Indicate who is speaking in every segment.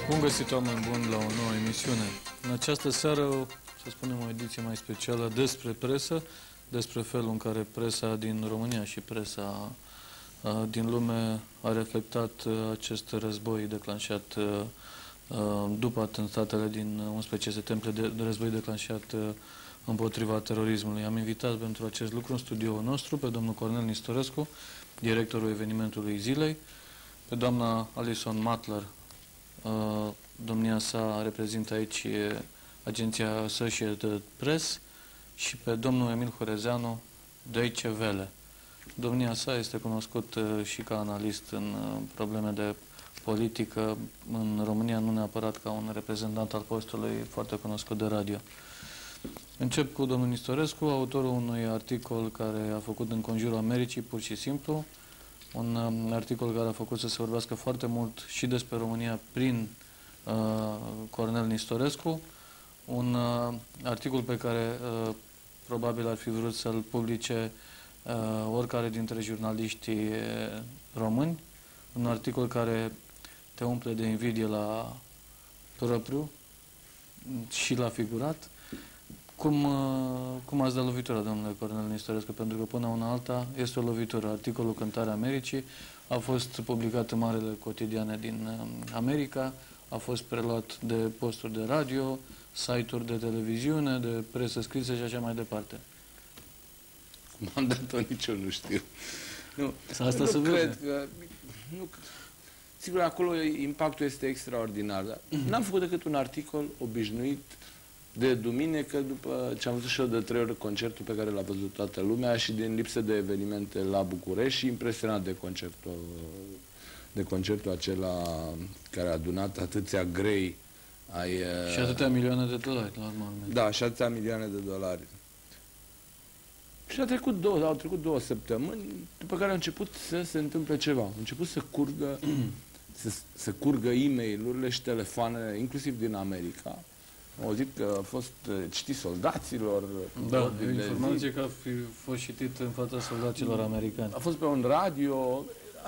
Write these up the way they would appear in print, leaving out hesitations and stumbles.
Speaker 1: Bun găsit, oameni buni, la o nouă emisiune. În această seară, să spunem, o ediție mai specială despre presă, despre felul în care presa din România și presa din lume a reflectat acest război declanșat după atentatele din 11 septembrie, de război declanșat împotriva terorismului. Am invitat pentru acest lucru în studioul nostru pe domnul Cornel Nistorescu, directorul evenimentului zilei, pe doamna Alison Matler, domnia sa reprezintă aici agenția Associated Press, și pe domnul Emil Horezeanu, Deutsche Welle. Domnia sa este cunoscut și ca analist în probleme de politică în România, nu neapărat ca un reprezentant al postului foarte cunoscut de radio. Încep cu domnul Nistorescu, autorul unui articol care a făcut în conjurul Americii, pur și simplu, un articol care a făcut să se vorbească foarte mult și despre România prin Cornel Nistorescu, un articol pe care probabil ar fi vrut să-l publice oricare dintre jurnaliștii români, un articol care te umple de invidie la propriu și la figurat. Cum ați dat lovitura, domnule Cornel Nistorescu? Pentru că până una alta este o lovitură. Articolul Cântarea Americii a fost publicat în marele cotidiane din America, a fost preluat de posturi de radio, site-uri de televiziune, de presă scrisă și așa mai departe.
Speaker 2: Cum am dat-o, nici eu nu știu. Nu
Speaker 1: cred
Speaker 2: că... Sigur, acolo impactul este extraordinar, dar n-am făcut decât un articol obișnuit de duminică, după ce am văzut și eu de 3 ori concertul pe care l-a văzut toată lumea și din lipsă de evenimente la București și impresionat de concertul acela care a adunat atâția grei ai...
Speaker 1: Și atâtea milioane de dolari, la urmă.
Speaker 2: Da, și atâtea milioane de dolari. Și au trecut două săptămâni, după care a început să se întâmple ceva. Au început să curgă, să curgă e-mail-urile și telefoanele, inclusiv din America. Au zis că a fost citit soldaților.
Speaker 1: Da, e o informație că a fost citit în fața soldaților americani.
Speaker 2: A fost pe un radio.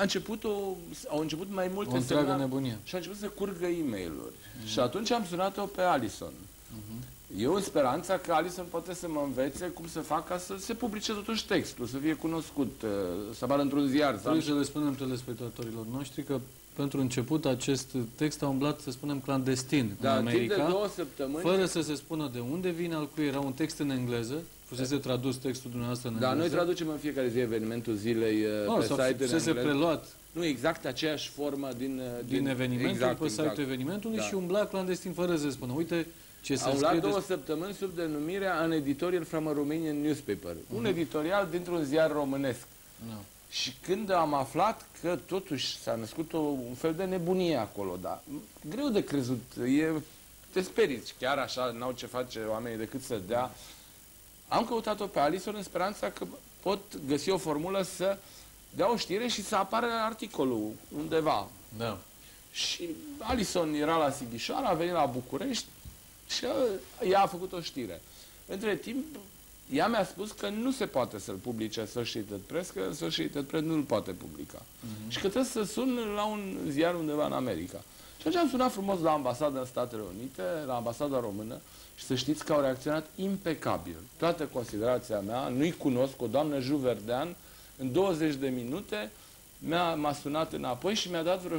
Speaker 2: Au început mai multe
Speaker 1: întreagă nebunie.
Speaker 2: Și a început să curgă e-mail-uri. Și atunci am sunat-o pe Alison. Eu în speranța că Alison poate să mă învețe cum să fac ca să se publice totuși textul, să fie cunoscut, să apară într-un ziar.
Speaker 1: Trebuie să le spunem telespectatorilor noștri că pentru început acest text a umblat, să spunem, clandestin în America,
Speaker 2: timp de 2 săptămâni,
Speaker 1: fără să se spună de unde vine, al cui era un text în engleză, fusese tradus textul dumneavoastră în engleză.
Speaker 2: Da, noi traducem în fiecare zi evenimentul zilei pe site-ul
Speaker 1: fusese preluat.
Speaker 2: Nu, exact aceeași formă din
Speaker 1: evenimentul, pe site-ul evenimentului, și umbla clandestin fără să se spună. Uite ce se scrie.
Speaker 2: Au luat 2 săptămâni sub denumirea An Editorial from a Romanian Newspaper. Un editorial dintr-un ziar românesc. Și când am aflat că totuși s-a născut un fel de nebunie acolo, dar greu de crezut, te sperii, chiar așa n-au ce face oamenii decât să dea. Am căutat-o pe Alison în speranța că pot găsi o formulă să dea o știre și să apară articolul undeva.
Speaker 1: Da.
Speaker 2: Și Alison era la Sighișoara, a venit la București și ea a făcut o știre. Între timp, ea mi-a spus că nu se poate să-l publice Associated Press, că Associated Press nu-l poate publica. Și că trebuie să sun la un ziar undeva în America. Și atunci am sunat frumos la ambasada în Statele Unite, la ambasada română, și să știți că au reacționat impecabil. Toată considerația mea, nu-i cunosc, o doamnă Juverdean, în 20 de minute m-a sunat înapoi și mi-a dat vreo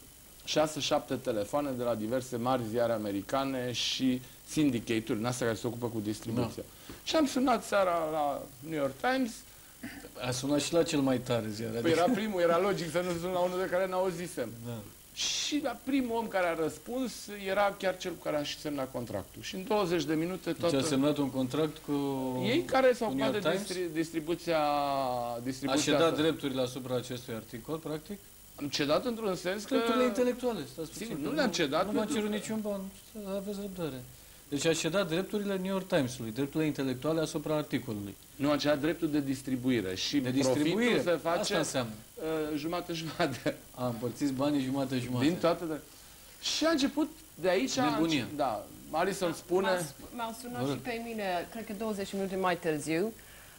Speaker 2: 6-7 telefoane de la diverse mari ziare americane și syndicate-uri, în astea care se ocupă cu distribuția. Și am sunat seara la New York Times.
Speaker 1: A sunat și la cel mai tare ziar.
Speaker 2: Păi era primul, era logic să nu sun la unul de care n-auzisem. Da. Și la primul om care a răspuns era chiar cel cu care a și semnat contractul. Și în 20 de minute tot...
Speaker 1: Deci a semnat un contract cu
Speaker 2: ei care s-au ocupat de distribuția...
Speaker 1: A cedat drepturile asupra acestui articol, practic?
Speaker 2: Am cedat într-un sens că...
Speaker 1: Drepturile intelectuale.
Speaker 2: Sigur, nu le-am cedat.
Speaker 1: Nu m-a cerut niciun ban. Aveți răbdare. Deci a cedat drepturile New York Times-ului, drepturile intelectuale asupra articolului.
Speaker 2: Nu, a cedat dreptul de distribuire. Și
Speaker 1: de distribuire
Speaker 2: se face
Speaker 1: asta înseamnă.
Speaker 2: Jumate-jumate.
Speaker 1: A împărțiți banii jumate-jumate.
Speaker 2: Din toate. Și a început de aici...
Speaker 1: Nebunia.
Speaker 2: Da. Alison spune...
Speaker 3: M-au sunat și pe mine, cred că 20 minute mai târziu.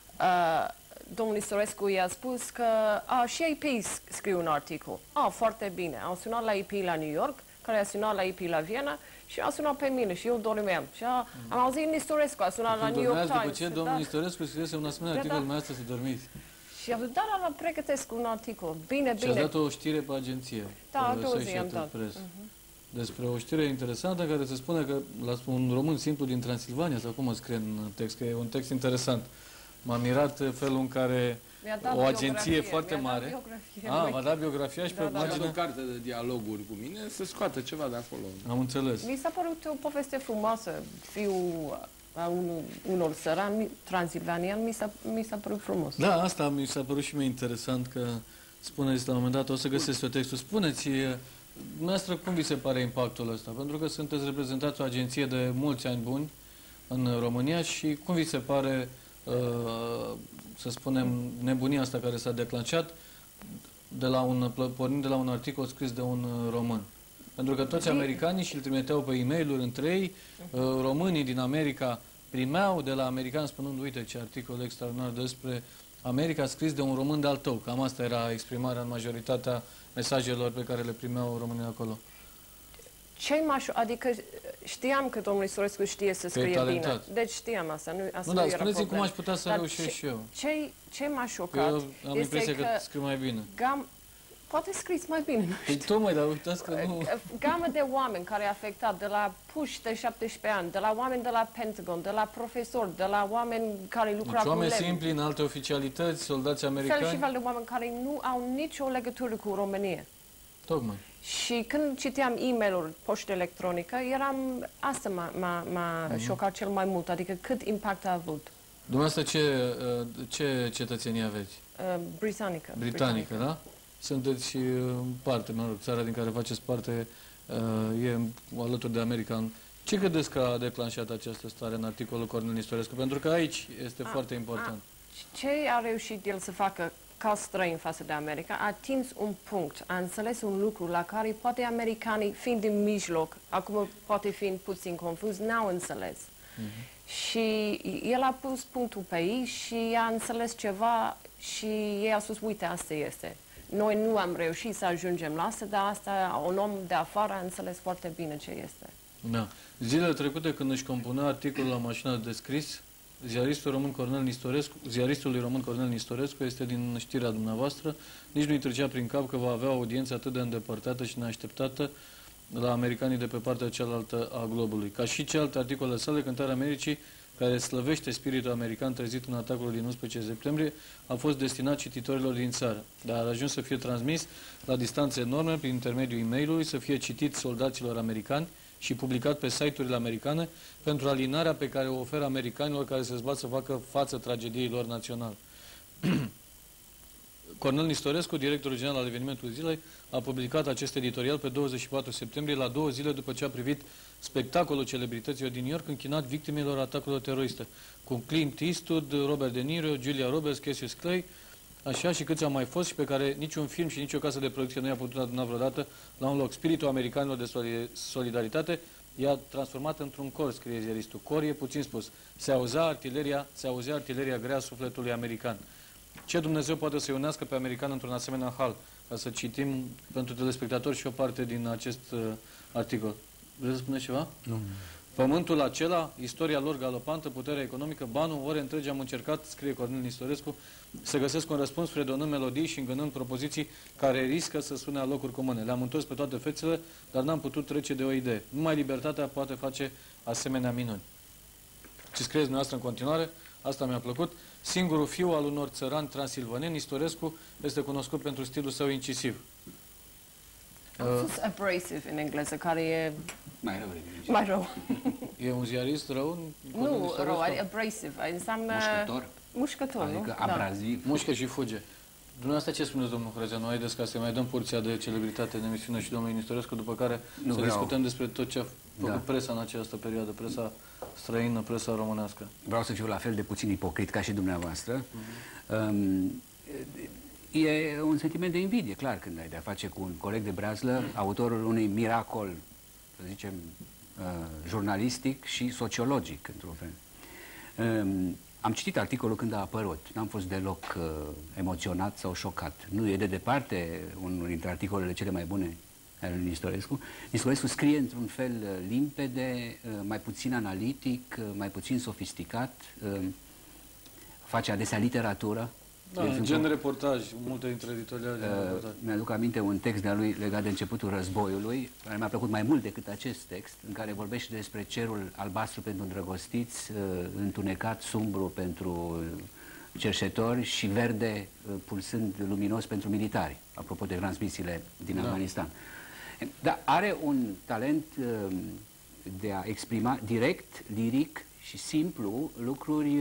Speaker 3: Domnul Nistorescu i-a spus că și AP scriu un articol. Foarte bine. Au sunat la AP la New York care a sunat la IP la Viena și a sunat pe mine și eu dormeam. Și am auzit Nistorescu, a sunat la New York Times.
Speaker 1: După ce domnul Nistorescu scriese un asemenea articol, dumneavoastră să dormiți.
Speaker 3: Și am zis, da, pregătesc un articol. Bine.
Speaker 1: Și ați dat o știre pe agenție.
Speaker 3: Da, 2 zi am dat.
Speaker 1: Despre o știre interesantă în care se spune că la un român simplu din Transilvania, sau cum o scrie în text, că e un text interesant. M-a mirat felul în care o agenție foarte mare... v-a dat biografia și pe marginea...
Speaker 2: o carte de dialoguri cu mine, să scoată ceva de acolo.
Speaker 1: Am înțeles.
Speaker 3: Mi s-a părut o poveste frumoasă. Fiul a unor sărani transilvanian, mi s-a părut frumos.
Speaker 1: Da, asta mi s-a părut și mie interesant, că spuneți la un moment dat, o să găsesc eu textul. Spuneți, dumneavoastră, cum vi se pare impactul ăsta? Pentru că sunteți reprezentați o agenție de mulți ani buni în România și cum vi se pare, să spunem, nebunia asta care s-a declanșat pornind de la un articol scris de un român? Pentru că toți americanii și îl trimiteau pe e-mail-uri între ei, românii din America primeau de la americani spunând, uite ce articol extraordinar despre America scris de un român de-al tău. Cam asta era exprimarea în majoritatea mesajelor pe care le primeau românii acolo.
Speaker 3: Adică știam că domnul Istorescu știe să scrie bine. Deci știam asta.
Speaker 1: Nu, dar spuneți-mi cum aș putea să reușesc și eu.
Speaker 3: Ce m-a șocat
Speaker 1: eu am impresia că scriu mai bine.
Speaker 3: Poate scriți mai bine, nu știu.
Speaker 1: Tocmai, dar uitați că nu...
Speaker 3: Gamă de oameni care a afectat, de la puși de 17 ani, de la oameni de la Pentagon, de la profesori, de la oameni care lucrau cu
Speaker 1: oameni simpli, în alte oficialități, soldați americani.
Speaker 3: Fel și fel de oameni care nu au nicio legătură cu România.
Speaker 1: Tocmai.
Speaker 3: Și când citeam e-mail-uri, poștă electronică, asta m-a șocat cel mai mult, adică cât impact a avut.
Speaker 1: Dumneavoastră, ce cetățenie aveți?
Speaker 3: Britanică.
Speaker 1: Britanică, da? Sunteți parte, țara din care faceți parte e alături de America. Ce credeți că a declanșat această stare în articolul Cornel Nistorescu? Pentru că aici este foarte important.
Speaker 3: Ce a reușit el să facă ca străin față de America? A atins un punct, a înțeles un lucru la care poate americanii, fiind din mijloc, acum poate fiind puțin confuz, n-au înțeles. Și el a pus punctul pe ei și a înțeles ceva și ei a spus, uite, asta este. Noi nu am reușit să ajungem la asta, dar asta, un om de afară a înțeles foarte bine ce este.
Speaker 1: Da. Zilele trecute, când își compunea articolul la mașina de scris, ziaristul lui român Cornel Nistorescu este din știrea dumneavoastră, nici nu-i trecea prin cap că va avea o audiență atât de îndepărtată și neașteptată la americanii de pe partea cealaltă a globului. Ca și celelalte articole sale, Cântarea Americii, care slăvește spiritul american trezit în atacul din 11 septembrie, a fost destinat cititorilor din țară, dar a ajuns să fie transmis la distanțe enorme prin intermediul e-mail-ului, să fie citit soldaților americani și publicat pe site-urile americane pentru alinarea pe care o oferă americanilor care se zbat să facă față tragediei lor naționale. Cornel Nistorescu, directorul general al Evenimentului Zilei, a publicat acest editorial pe 24 septembrie, la 2 zile după ce a privit spectacolul celebrităților din New York închinat victimelor atacurilor teroriste, cu Clint Eastwood, Robert De Niro, Julia Roberts, Cassius Clay, așa și câți au mai fost și pe care niciun film și nicio casă de producție nu i-a putut aduna vreodată la un loc. Spiritul americanilor de solidaritate i-a transformat într-un cor, scrie ziaristul. Cor e puțin spus. Se auzea artileria grea a sufletului american. Ce Dumnezeu poate să unească pe american într-un asemenea hal? Ca să citim pentru telespectatori și o parte din acest articol. Vreți să spuneți ceva?
Speaker 4: Nu.
Speaker 1: Pământul acela, istoria lor galopantă, puterea economică, banul, ore întregi am încercat, scrie Cornel Nistorescu, să găsesc un răspuns fredonând melodii și îngânând propoziții care riscă să sune la locuri comune. Le-am întors pe toate fețele, dar n-am putut trece de o idee. Numai libertatea poate face asemenea minuni. Ce scrieți dumneavoastră în continuare, asta mi-a plăcut. Singurul fiu al unor țărani transilvaneni, Nistorescu este cunoscut pentru stilul său incisiv.
Speaker 3: Am spus abrasive în engleză, care e
Speaker 4: mai rău.
Speaker 3: mai rău.
Speaker 1: E un ziarist rău?
Speaker 3: Nu, rău, abrasive, înseamnă...
Speaker 4: Mușcător?
Speaker 3: Mușcător,
Speaker 4: adică
Speaker 3: nu?
Speaker 4: abraziv.
Speaker 1: Mușcă și fuge. Dumneavoastră ce spuneți, domnul Hărăzeanu? Haideți ca să mai dăm porția de celebritate în emisiune și domnului Nistorescu, după care să discutăm despre tot ce a făcut presa în această perioadă, presa străină, presa românească.
Speaker 4: Vreau să fiu la fel de puțin ipocrit ca și dumneavoastră. E un sentiment de invidie, clar, când ai de-a face cu un coleg de breazlă, autorul unui miracol, să zicem, jurnalistic și sociologic, într-un fel. Am citit articolul când a apărut, n-am fost deloc emoționat sau șocat. Nu e de departe unul dintre articolele cele mai bune al lui Nistorescu. Nistorescu scrie într-un fel limpede, mai puțin analitic, mai puțin sofisticat, face adesea literatură.
Speaker 1: Da, gen reportaj, multe dintre editoriale.
Speaker 4: Mi-aduc aminte un text de-a lui legat de începutul războiului, care mi-a plăcut mai mult decât acest text, în care vorbește despre cerul albastru pentru îndrăgostiți, întunecat, sumbru pentru cerșetori și verde pulsând luminos pentru militari, apropo de transmisiile din Afganistan. Dar are un talent de a exprima direct, liric și simplu lucruri,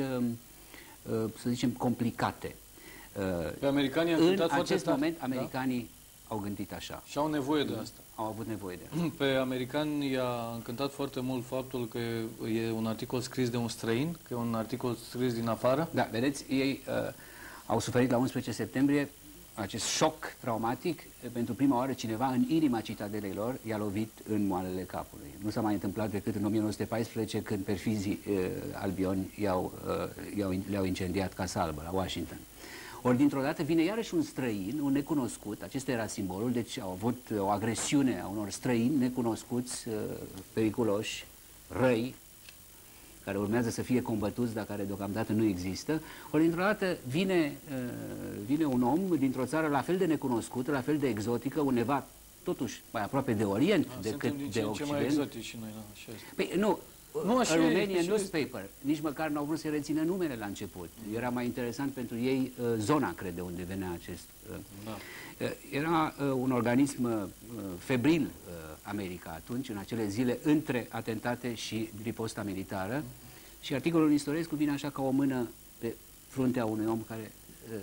Speaker 4: să zicem, complicate.
Speaker 1: Pe americanii
Speaker 4: în acest moment, americanii au gândit așa.
Speaker 1: Și au nevoie de asta.
Speaker 4: Au avut nevoie de asta.
Speaker 1: Pe americani i-a încântat foarte mult faptul că e un articol scris de un străin, că e un articol scris din afară.
Speaker 4: Da, vedeți, ei au suferit la 11 septembrie acest șoc traumatic. Pentru prima oară cineva în inima citadelei lor i-a lovit în moalele capului. Nu s-a mai întâmplat decât în 1914, când perfizii albioni le-au incendiat Casa Albă, la Washington. Ori dintr-o dată vine iarăși un străin, un necunoscut, acesta era simbolul, deci au avut o agresiune a unor străini necunoscuți, periculoși, răi, care urmează să fie combătuți, dar care deocamdată nu există. Ori dintr-o dată vine un om dintr-o țară la fel de necunoscută, la fel de exotică, undeva totuși mai aproape de Orient decât de Occident.
Speaker 1: Suntem mai exotici și noi, așa este.
Speaker 4: Păi, nu, așa Romanian Newspaper, nici măcar n-au vrut să rețină numele la început. Era mai interesant pentru ei zona, cred, de unde venea acest... Era un organism febril, America, atunci, în acele zile, între atentate și riposta militară. Și articolul Nistorescu vine așa ca o mână pe fruntea unui om care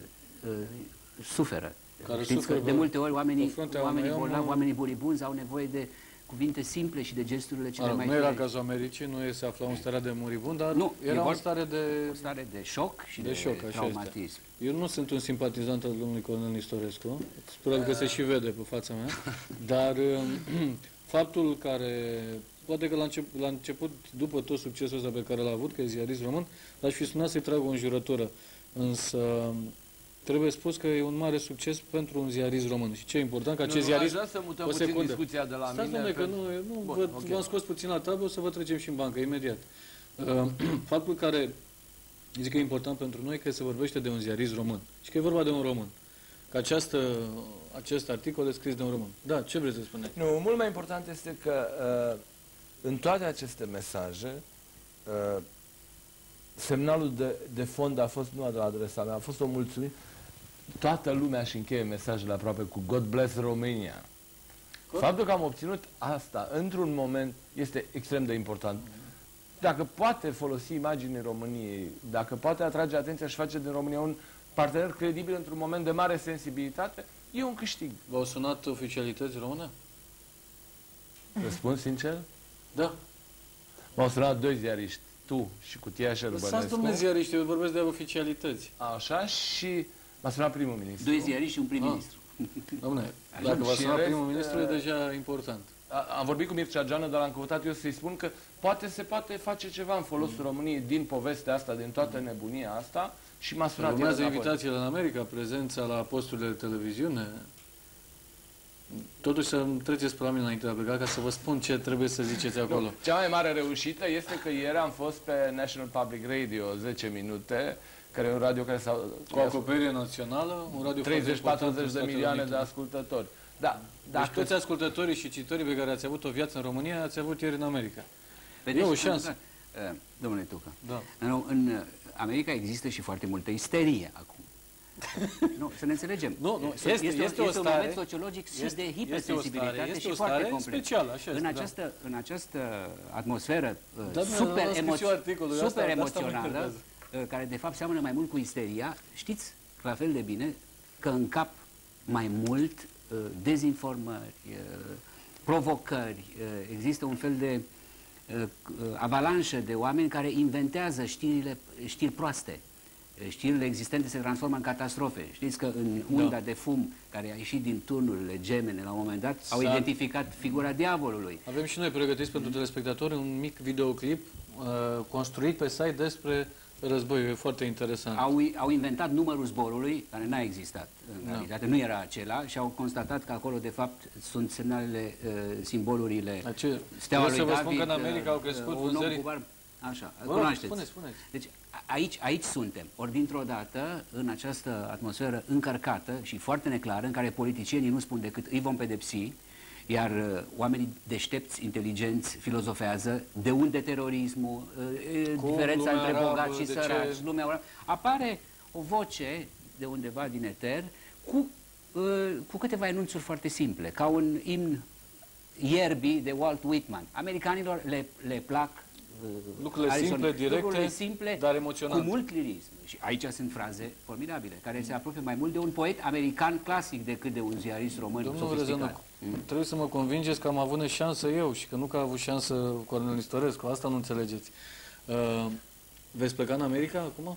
Speaker 4: suferă. Știți că de multe ori oamenii bolnavi, oamenii buribunzi au nevoie de cuvinte simple și de gesturile cele mai...
Speaker 1: Nu era cazul Americii, nu se afla în stare de muribund, dar nu, era o stare
Speaker 4: de șoc și de traumatism.
Speaker 1: Eu nu sunt un simpatizant al domnului Cornel Nistorescu, sper că se și vede pe fața mea, dar faptul care, poate că la început, după tot succesul ăsta pe care l-a avut, că e ziarist român, l-aș fi sunat să-i trag o înjurătură, însă trebuie spus că e un mare succes pentru un ziarist român. Și ce e important, ca acest ziarist...
Speaker 2: Nu, să mutăm puțin discuția de la mine.
Speaker 1: Că v-am scos puțin la tablă, o să vă trecem și în bancă, imediat. Faptul care zic că e important pentru noi, că se vorbește de un ziarist român. Și că e vorba de un român. Că acest articol e scris de un român. Da, ce vreți să spuneți?
Speaker 2: Nu, mult mai important este că în toate aceste mesaje semnalul de fond a fost, nu de la adresa mea, a fost o mulțumire. Toată lumea își încheie mesajele aproape cu God bless Romania. Faptul că am obținut asta într-un moment este extrem de important. Dacă poate folosi imaginii României, dacă poate atrage atenția și face din România un partener credibil într-un moment de mare sensibilitate, e un câștig.
Speaker 1: V-au sunat oficialități române?
Speaker 2: Răspund sincer?
Speaker 1: Da.
Speaker 2: M-au sunat 2 ziariști. Tu și Cutia Șerbănescu.
Speaker 1: Lăsați, domnule ziariști, eu vorbesc de oficialități.
Speaker 2: Așa, și m-a sunat primul ministru.
Speaker 4: 2 ziariști și un prim-ministru.
Speaker 1: Dom'le, dacă v-a sunat primul ministru, e deja important.
Speaker 2: Am vorbit cu Mircea Geană, dar l-am căutat eu să-i spun că se poate face ceva în folosul României din povestea asta, din toată nebunia asta, și m-a sunat.
Speaker 1: Urmează invitațiile în America, prezența la posturile de televiziune. Totuși să-mi treceți pe la mine înainte de a pleca, ca să vă spun ce trebuie să ziceți acolo.
Speaker 2: Nu, cea mai mare reușită este că ieri am fost pe National Public Radio 10 minute, care e un radio care s-a...
Speaker 1: Cu acoperire națională, un radio
Speaker 2: 30-40 de milioane de ascultători. Da,
Speaker 1: deci toți ascultătorii și cititorii pe care ați avut o viață în România, ați avut ieri în America. E o șansă.
Speaker 4: Domnule Tucă,
Speaker 1: da.
Speaker 4: În America există și foarte multă isterie acum. Nu, să ne înțelegem. Este un moment sociologic și de hipersensibilitate și foarte complex.
Speaker 1: Specială, așa
Speaker 4: în această atmosferă super emoțională, care de fapt seamănă mai mult cu isteria, știți la fel de bine că în cap mai mult dezinformări, provocări, există un fel de avalanșă de oameni care inventează știri proaste. Știrile existente se transformă în catastrofe. Știți că în unda de fum care a ieșit din turnurile gemene la un moment dat, au identificat figura diavolului.
Speaker 1: Avem și noi pregătiți pentru telespectatori un mic videoclip construit pe site despre războiul, e foarte interesant.
Speaker 4: Au inventat numărul zborului, care n-a existat în realitate, nu era acela, și au constatat că acolo, de fapt, sunt semnalele, simbolurile steaua lui
Speaker 1: să vă
Speaker 4: David.
Speaker 1: spun că în America au crescut vânzării.
Speaker 4: Așa,
Speaker 1: cunoașteți.
Speaker 4: Spuneți. Deci aici suntem. Ori dintr-o dată, în această atmosferă încărcată și foarte neclară, în care politicienii nu spun decât îi vom pedepsi, iar oamenii deștepți, inteligenți, filozofează de unde terorismul, diferența între bogați și săraci, lumea arabă. Apare o voce de undeva din eter cu câteva enunțuri foarte simple, ca un imn ierbii de Walt Whitman. Americanilor le plac
Speaker 1: lucrurile simple, dar emoționante.
Speaker 4: Cu mult lirism. Și aici sunt fraze formidabile, care se apropie mai mult de un poet american clasic decât de un ziarist român sofisticat.
Speaker 1: Trebuie să mă convingeți că am avut șansă eu și că nu că a avut șansă Cornel Istorescu. Asta nu înțelegeți. Veți pleca în America acum?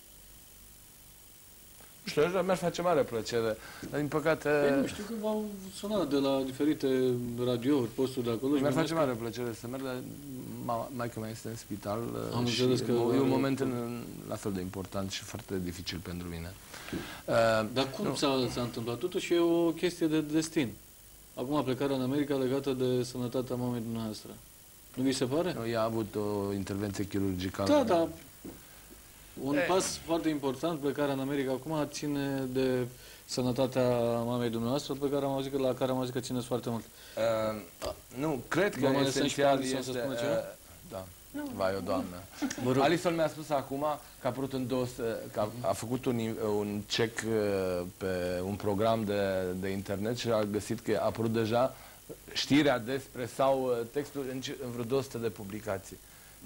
Speaker 2: Nu știu, mi-ar face mare plăcere, dar din păcate...
Speaker 1: Nu știu că v-au sunat de la diferite radiouri, posturi de acolo.
Speaker 2: Mi-ar face mare plăcere să merg, dar maică mea este în spital.
Speaker 1: Am înțeles că...
Speaker 2: E un moment la fel de important și foarte dificil pentru mine.
Speaker 1: Dar cum s-a întâmplat? Totuși e o chestie de destin. Acum plecarea în America legată de sănătatea mamei dumneavoastră. Nu vi se pare?
Speaker 2: Ea a avut o intervenție chirurgicală.
Speaker 1: Da. Un pas foarte important, plecarea în America acum, ține de sănătatea mamei dumneavoastră, pe care am auzit la care am auzit că țineți foarte mult.
Speaker 2: Nu, cred că esențial este... Da. Vai, o doamnă. Alison mi-a spus acum că a apărut că a făcut un check pe un program de internet și a găsit că a apărut deja știrea despre sau textul în vreo 200 de publicații.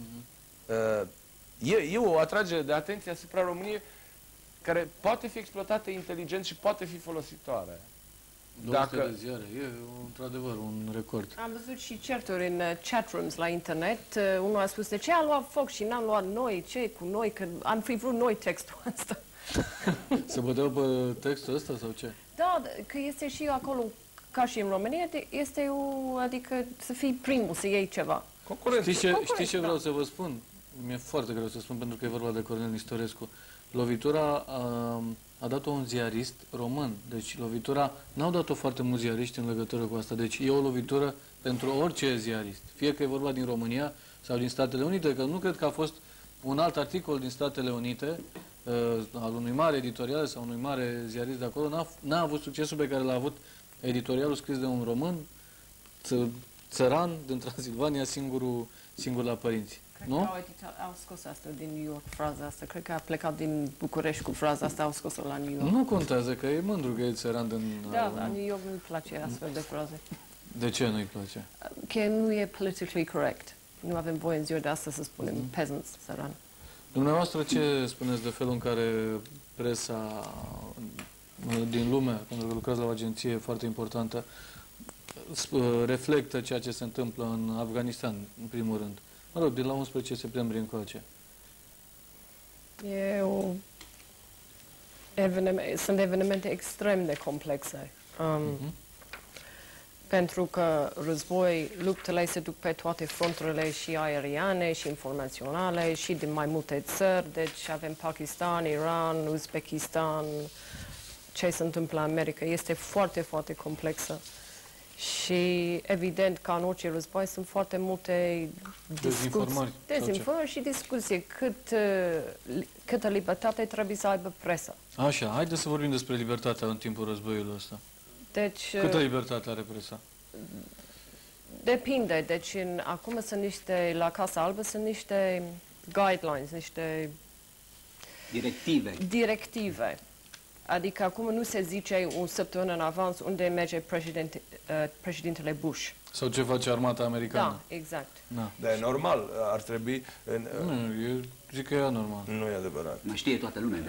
Speaker 2: E o atragere de atenție asupra României care poate fi exploatată inteligent și poate fi folositoare.
Speaker 1: 200 de ziare, e într-adevăr un record.
Speaker 3: Am văzut și certuri în chat rooms la internet. Unul a spus, de ce a luat foc și n-am luat noi? Ce cu noi? Că am fi vrut noi textul ăsta.
Speaker 1: Se băteau pe textul ăsta sau ce?
Speaker 3: Da, că este și acolo, ca și în România, este adică să fii primul, să iei ceva.
Speaker 1: Știți ce vreau să vă spun? Mi-e foarte greu să spun, pentru că e vorba de Cornel Istorescu. Lovitura a dat-o un ziarist român. Deci lovitura n-au dat-o foarte mulți ziariști în legătură cu asta. Deci e o lovitură pentru orice ziarist. Fie că e vorba din România sau din Statele Unite, că nu cred că a fost un alt articol din Statele Unite al unui mare editorial sau unui mare ziarist de acolo, n-a avut succesul pe care l-a avut editorialul scris de un român, țăran, din Transilvania, singur la părinți.
Speaker 3: Cred că au scos asta din New York, fraza asta. Cred că a plecat din București cu fraza asta, au scos-o la New York.
Speaker 1: Nu contează, că e mândru că e țăran din...
Speaker 3: Da, la New York nu-i place astfel de fraze.
Speaker 1: De ce nu-i place?
Speaker 3: Că nu e politically correct. Nu avem voie în ziua de astăzi să spunem peasants, țăran.
Speaker 1: Dumneavoastră, ce spuneți de felul în care presa din lume, pentru că lucrați la o agenție foarte importantă, reflectă ceea ce se întâmplă în Afganistan, în primul rând? Mă rog, de la 11 septembrie încoace.
Speaker 3: Sunt evenimente extrem de complexe. Pentru că luptele se duc pe toate fronturile și aeriane și informaționale și din mai multe țări. Deci avem Pakistan, Iran, Uzbekistan, ce se întâmplă în America. Este foarte, foarte complexă. Și evident, ca în orice război, sunt foarte multe dezinformări și discuții. Câtă libertate trebuie să aibă presa.
Speaker 1: Așa, haideți să vorbim despre libertatea în timpul războiului ăsta.
Speaker 3: Deci,
Speaker 1: câtă libertate are presa?
Speaker 3: Depinde. Deci, acum sunt la Casa Albă sunt niște guidelines, niște directive. Adică acum nu se zice o săptămână în avans unde merge președintele Bush.
Speaker 1: Sau ce face armata americană.
Speaker 3: Da, exact.
Speaker 1: Da.
Speaker 2: Dar e normal, ar trebui...
Speaker 1: Nu, eu zic că e anormal.
Speaker 2: Nu e adevărat.
Speaker 4: Mă știe toată lumea.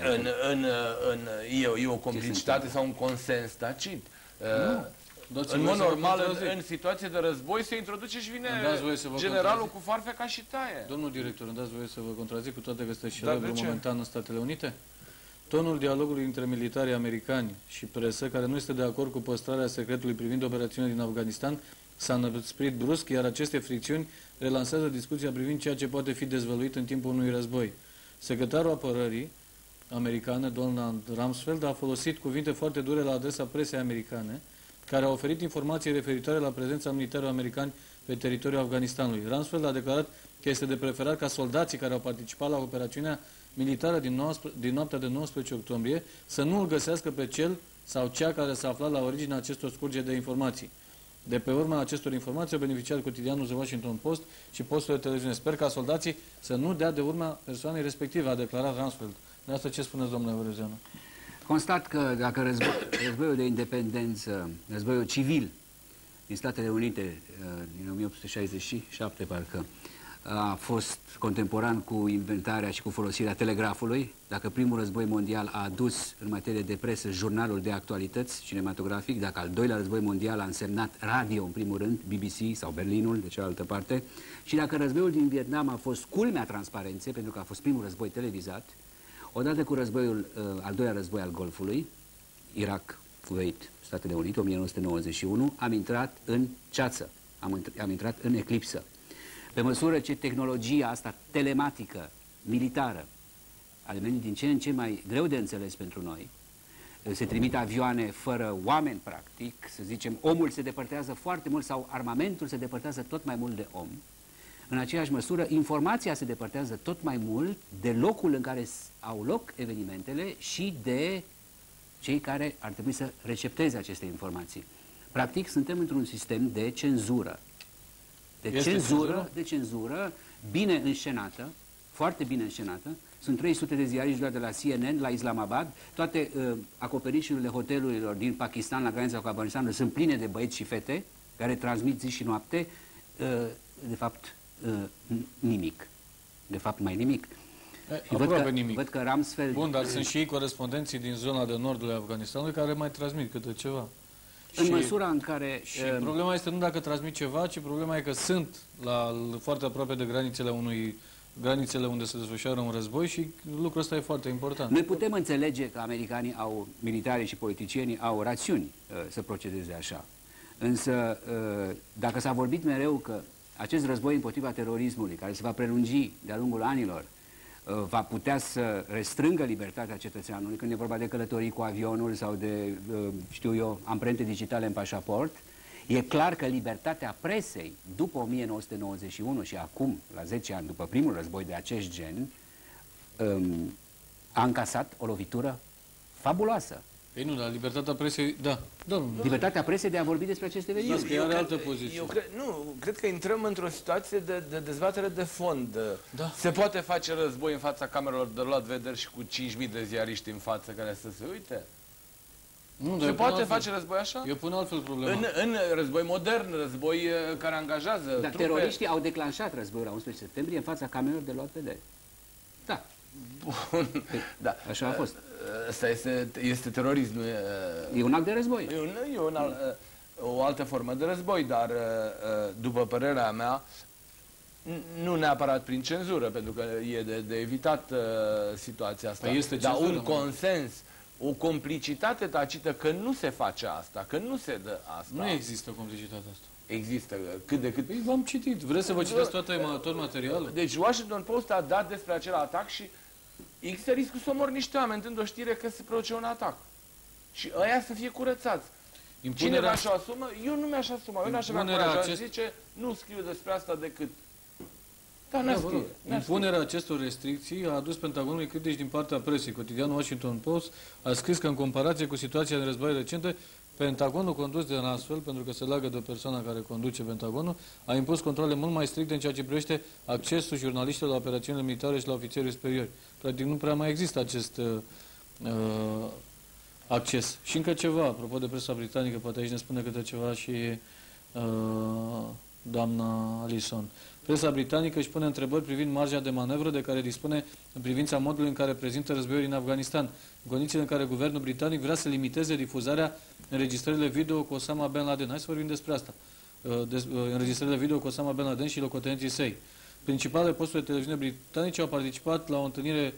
Speaker 2: E o complicitate sau un consens tacit.
Speaker 1: În
Speaker 2: mod normal, în situație de război, se introduce și vine generalul cu farfeca și taie.
Speaker 1: Domnul director, îmi dați voie să vă contrazic, cu toate că sunteți celebru momentan în Statele Unite? Tonul dialogului între militarii americani și presă, care nu este de acord cu păstrarea secretului privind operațiunea din Afganistan, s-a înăsprit brusc, iar aceste fricțiuni relansează discuția privind ceea ce poate fi dezvăluit în timpul unui război. Secretarul Apărării americane, Donald Rumsfeld, a folosit cuvinte foarte dure la adresa presei americane, care a oferit informații referitoare la prezența militarilor americani pe teritoriul Afganistanului. Rumsfeld a declarat că este de preferat ca soldații care au participat la operațiunea militară din noaptea de 19 octombrie să nu îl găsească pe cel sau cea care s-a aflat la originea acestor scurgeri de informații. De pe urma acestor informații au beneficiat cotidianul The Washington Post și posturile de televiziune. Sper ca soldații să nu dea de urma persoanei respective, a declarat Rumsfeld. De asta ce spuneți, domnule Urezeanu?
Speaker 4: Constat că dacă războiul de independență, războiul civil din Statele Unite din 1867, parcă, a fost contemporan cu inventarea și cu folosirea telegrafului, dacă primul război mondial a adus în materie de presă jurnalul de actualități cinematografic, dacă al doilea război mondial a însemnat radio în primul rând, BBC sau Berlinul de cealaltă parte, și dacă războiul din Vietnam a fost culmea transparenței, pentru că a fost primul război televizat, odată cu războiul, al doilea război al Golfului, Irak, Kuwait, Statele Unite, 1991, am intrat în ceață, am intrat în eclipsă. Pe măsură ce tehnologia asta telematică, militară, a devenit din ce în ce mai greu de înțeles pentru noi, se trimit avioane fără oameni, practic, să zicem, omul se depărtează foarte mult sau armamentul se depărtează tot mai mult de om, în aceeași măsură, informația se depărtează tot mai mult de locul în care au loc evenimentele și de cei care ar trebui să recepteze aceste informații. Practic, suntem într-un sistem de cenzură. De cenzură bine înșenată, foarte bine înșenată. Sunt 300 de ziariști doar de la CNN, la Islamabad. Toate acoperișurile hotelurilor din Pakistan, la granița cu Afganistanul, sunt pline de băieți și fete care transmit zi și noapte. De fapt, nimic. De fapt, mai nimic.
Speaker 1: Nimic.
Speaker 4: Văd că Rumsfeld...
Speaker 1: Bun, dar sunt și ei corespondenții din zona de nordului Afganistanului care mai transmit câte ceva.
Speaker 4: În măsura în care...
Speaker 1: Și problema este nu dacă transmit ceva, ci problema e că sunt foarte aproape de granițele unde se desfășoară un război și lucrul ăsta e foarte important.
Speaker 4: Noi putem înțelege că americanii militarii și politicienii au rațiuni să procedeze așa. Însă, dacă s-a vorbit mereu că acest război împotriva terorismului, care se va prelungi de-a lungul anilor, va putea să restrângă libertatea cetățeanului când e vorba de călătorii cu avionul sau de, știu eu, amprente digitale în pașaport, e clar că libertatea presei după 1991 și acum, la 10 ani, după primul război de acest gen, a încasat o lovitură fabuloasă.
Speaker 1: Ei nu, dar libertatea presei, da.
Speaker 4: Libertatea presei de a vorbi despre aceste evenimente.
Speaker 1: Eu are altă poziție.
Speaker 2: Cred că intrăm într-o situație de dezbatere de fond.
Speaker 1: Da.
Speaker 2: Se poate face război în fața camerelor de luat vederi și cu 5.000 de ziariști în față care să se uite?
Speaker 1: Nu,
Speaker 2: se poate face război așa?
Speaker 1: Eu pun altfel problema.
Speaker 2: În război modern, război care angajează
Speaker 4: Dar
Speaker 2: trupe.
Speaker 4: teroriștii au declanșat războiul la 11 septembrie în fața camerelor de luat vederi. Da.
Speaker 2: Bun. Da.
Speaker 4: Așa a fost.
Speaker 2: Asta este terorism. Nu
Speaker 4: e un act de război.
Speaker 2: E o altă formă de război, dar după părerea mea, nu neapărat prin cenzură, pentru că e de evitat situația asta.
Speaker 1: Păi este
Speaker 2: dar
Speaker 1: cenzură,
Speaker 2: un consens, o complicitate tacită că nu se face asta, că nu se dă asta.
Speaker 1: Nu există complicitatea asta.
Speaker 2: Există cât de cât.
Speaker 1: Păi v-am citit. Vreți să vă citesc tot materialul?
Speaker 2: Deci Washington Post a dat despre acel atac și există riscul să omor niște oameni dând o știre că se produce un atac. Și ăia să fie curățați. Cine va-și o asumă? Eu nu mi-aș asuma. Eu n-aș avea curaj. Zice, nu scriu despre asta decât... Da, n-a scrie.
Speaker 1: Impunerea acestor restricții a adus Pentagonului critici din partea presei. Cotidianul Washington Post a scris că în comparație cu situația din război recente, Pentagonul condus de astfel, pentru că se leagă de persoana care conduce Pentagonul, a impus controle mult mai stricte în ceea ce privește accesul jurnaliștilor la operațiunile militare și la ofițerii superiori. Practic nu prea mai există acest acces. Și încă ceva, apropo de presa britanică, poate aici ne spune câte ceva și doamna Alison. Presa britanică își pune întrebări privind marja de manevră de care dispune în privința modului în care prezintă războiul în Afganistan, în condițiile în care guvernul britanic vrea să limiteze difuzarea înregistrările video cu Osama Bin Laden. Hai să vorbim despre asta. Înregistrările video cu Osama Bin Laden și locotenenții săi. Principalele posturi de televiziune britanice au participat la o întâlnire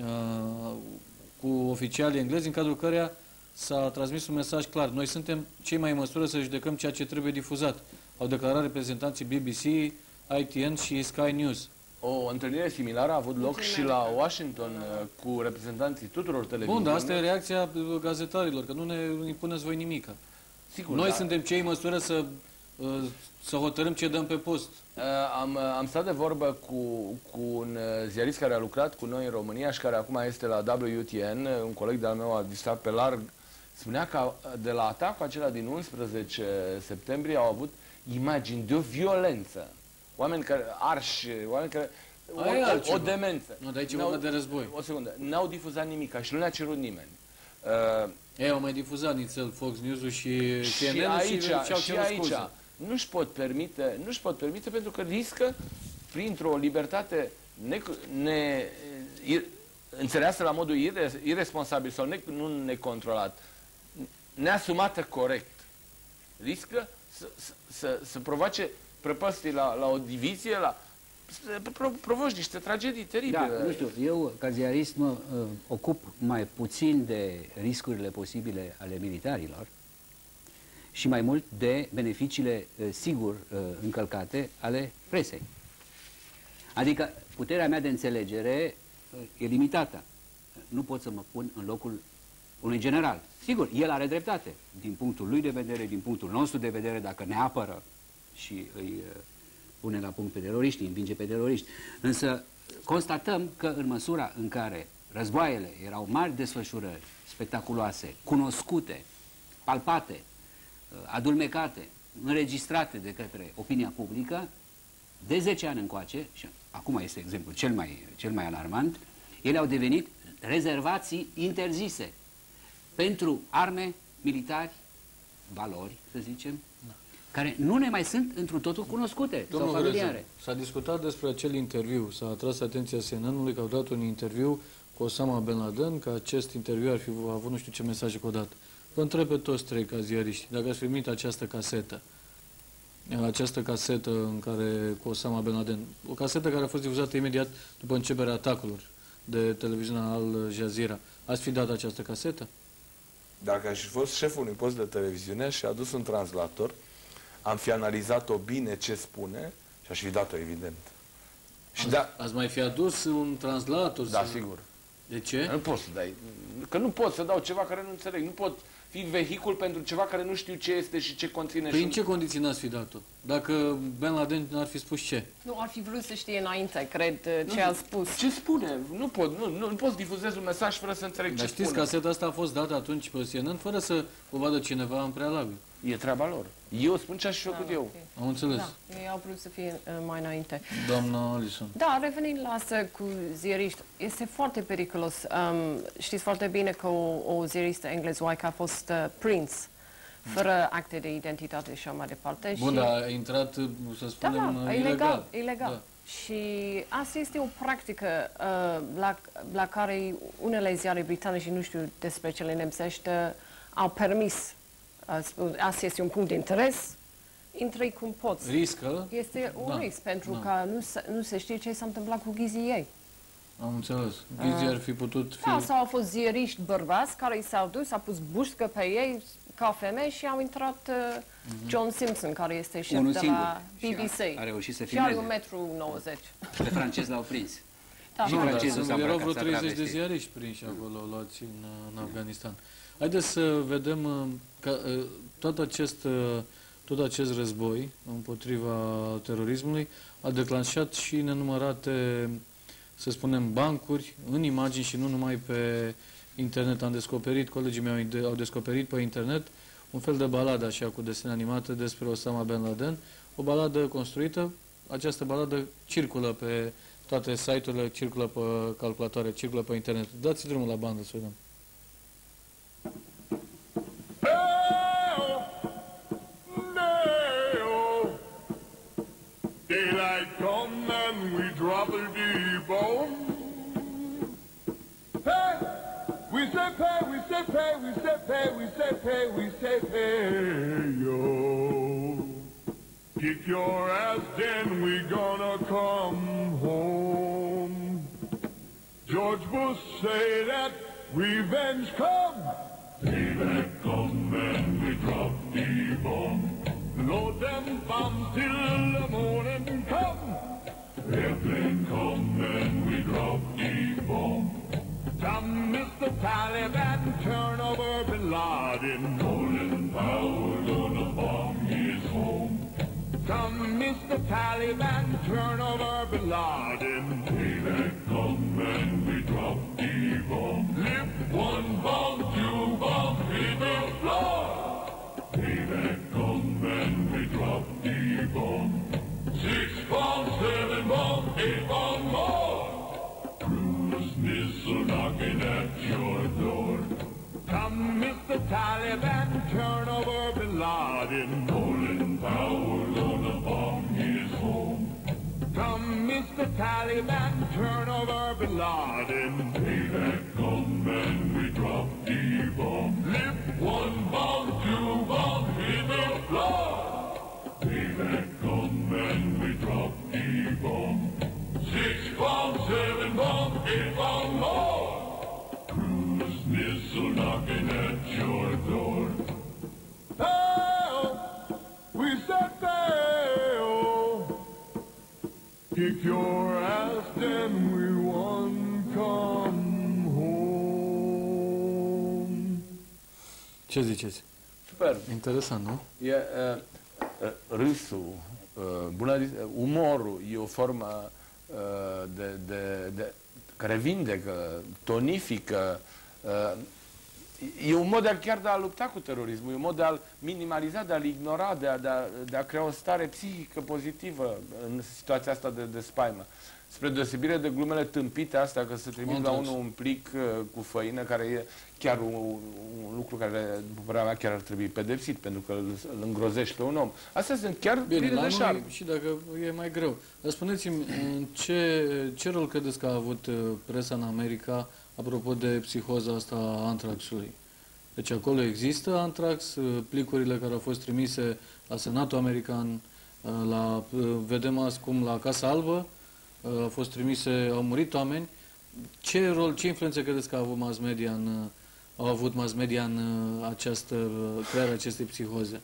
Speaker 1: cu oficialii englezi, în cadrul căreia s-a transmis un mesaj clar. Noi suntem cei mai în măsură să judecăm ceea ce trebuie difuzat. Au declarat reprezentanții BBC, ITN și Sky News.
Speaker 2: O întâlnire similară a avut loc și la Washington cu reprezentanții tuturor televiziunilor.
Speaker 1: Bun, dar asta e reacția gazetarilor, că nu ne impuneți voi nimica.
Speaker 2: Sigur,
Speaker 1: Noi suntem cei în măsură să hotărâm ce dăm pe post.
Speaker 2: Am stat de vorbă cu un ziarist care a lucrat cu noi în România și care acum este la WTN, un coleg de-al meu a discutat pe larg, spunea că de la atacul acela din 11 septembrie au avut imagini de o violență. Oameni care arși, oameni care... O demență.
Speaker 1: Nu, dar aici e vorba de război.
Speaker 2: O secundă. N-au difuzat nimic și nu le-a cerut nimeni.
Speaker 1: Ei au mai difuzat nițel Fox News-ul și CNN
Speaker 2: și aici nu-și pot permite pentru că riscă printr-o libertate înțeleasă la modul irresponsabil sau nu necontrolat, neasumată corect, riscă să provoace prăpăstii la o divizie, provoci niște tragedii teribile.
Speaker 4: Da, nu știu, eu ca ziarist mă ocup mai puțin de riscurile posibile ale militarilor și mai mult de beneficiile sigur încălcate ale presei. Adică puterea mea de înțelegere e limitată. Nu pot să mă pun în locul unui general. Sigur, el are dreptate. Din punctul lui de vedere, din punctul nostru de vedere, dacă ne apără și îi pune la punct pe teroriști, îi învinge pe teroriști. Însă constatăm că în măsura în care războaiele erau mari desfășurări, spectaculoase, cunoscute, palpate, adulmecate, înregistrate de către opinia publică, de 10 ani încoace, și acum este exemplul cel mai alarmant, ele au devenit rezervații interzise pentru arme, militari, valori, să zicem, care nu ne mai sunt întru totul cunoscute sau familiare.
Speaker 1: S-a discutat despre acel interviu, s-a atras atenția CNN-ului că au dat un interviu cu Osama Bin Laden, că acest interviu ar fi avut nu știu ce mesaje codat. Vă întreb pe toți trei ca ziariști, dacă ați primit această casetă în care, cu Osama Bin Laden, o casetă care a fost difuzată imediat după începerea atacurilor de televiziunea Al Jazeera, ați fi dat această casetă?
Speaker 5: Dacă aș fi fost șeful unui post de televiziune și a adus un translator, am fi analizat-o bine ce spune și aș fi dat-o, evident. Și
Speaker 1: ați mai fi adus un translator?
Speaker 2: Da, sigur.
Speaker 1: De ce?
Speaker 2: Nu pot să dai. Că nu pot să dau ceva care nu înțeleg. Nu pot fi vehicul pentru ceva care nu știu ce este și ce conține.
Speaker 1: Păi în ce condiții n-ați fi dat-o? Dacă Bin Laden n-ar fi spus ce?
Speaker 3: Nu ar fi vrut să știe înainte, cred, ce a spus.
Speaker 2: Ce spune? Nu pot difuzez un mesaj fără să înțeleg ce spune.
Speaker 1: Dar știți, caseta asta a fost dată atunci pe CNN fără să o vadă cineva în prealabil.
Speaker 2: E treaba lor. Eu spun ce aș fi făcut eu.
Speaker 1: Am înțeles.
Speaker 3: Da, ei au vrut să fie mai înainte.
Speaker 1: Doamna Alison.
Speaker 3: Da, revenind la asta cu ziariști, este foarte periculos. Știți foarte bine că o ziaristă engleză a fost prins, fără acte de identitate și așa mai departe.
Speaker 1: Bun, dar a intrat, să spunem,
Speaker 3: ilegal.
Speaker 1: Da.
Speaker 3: Și asta este o practică la care unele ziare britanice, nu știu despre cele nemțești, au permis. Asta este un punct de interes, intri cum poți.
Speaker 1: Riscă?
Speaker 3: Este un risc, pentru că nu se știe ce s-a întâmplat cu ghizii ei.
Speaker 1: Am înțeles. Ghizii ar fi putut fi...
Speaker 3: Da, sau au fost ziariști bărbați care s-au dus, au pus bușcă pe ei ca femei și au intrat John Simpson, care este șef de la BBC.
Speaker 4: A reușit să
Speaker 3: filmeze. Și are
Speaker 4: 1,90
Speaker 3: m.
Speaker 4: Pe francezi l-au prins.
Speaker 3: Da,
Speaker 4: și francezul s-a
Speaker 1: erau vreo 30 de ziariști prinși acolo, luați în Afganistan. Haideți să vedem că tot acest război împotriva terorismului a declanșat și nenumărate, să spunem, bancuri în imagini și nu numai pe internet. Am descoperit, colegii mei au descoperit pe internet un fel de baladă așa cu desene animate despre Osama Bin Laden, o baladă construită. Această baladă circulă pe toate site-urile, circulă pe calculatoare, circulă pe internet. Dați drumul la bandă să vedem.
Speaker 6: Daylight come and we drop the bomb. Hey, we say pay, we say pay, we say pay, we say pay, we say pay, yo. Kick your ass, then we gonna come home. George Bush say that revenge come. Daylight come and we drop the bomb. Load them bombs till the morning come. Airplane come. drop the bomb. Come, Mr. Taliban, turn over Bin Laden. Colin Powell gonna bomb his home. Come, Mr. Taliban, turn over Bin Laden. Payback come and we drop the bomb. Lift one bomb, two bomb, hit the floor. Payback come and we drop the bomb. 6 bombs, 7 bombs, 8 bomb more. Cruise missile knocking at your door. Come, Mr. Taliban, turn over Bin Laden. Colin Powell gonna bomb his home. Come, Mr. Taliban, turn over Bin Laden. Payback come and we drop the bomb. Lift one bomb, two bomb, hit the floor. Payback come and we drop the bomb. 6 bombs, 7 bombs, 8 bomb more. Cruise missile knocking at your door. Hey-oh, we said hey-oh. Kick your ass, then we won, come home.
Speaker 1: Ce ziceți?
Speaker 2: Super.
Speaker 1: Interesant, nu?
Speaker 2: E, râsul, umorul e o formă care vindecă, tonifică. E un mod chiar de a lupta cu terorismul, e un mod de a-l minimaliza, de a-l ignora, de a crea o stare psihică pozitivă în situația asta de spaimă. Spre deosebire de glumele tâmpite astea, că se trimit la unul un plic cu făină, care e chiar un lucru care, după părerea mea, chiar ar trebui pedepsit, pentru că îl îngrozești pe un om. Astea sunt chiar pline de șarm.
Speaker 1: Și dacă e mai greu. Dar spuneți-mi, ce rol credeți că a avut presa în America apropo de psihoza asta a antraxului? Deci acolo există antrax, plicurile care au fost trimise la Senatul American, vedem azi cum la Casa Albă, au fost trimise, au murit oameni. Ce rol, ce influență credeți că a avut mass media au avut mass media în crearea acestei psihoze?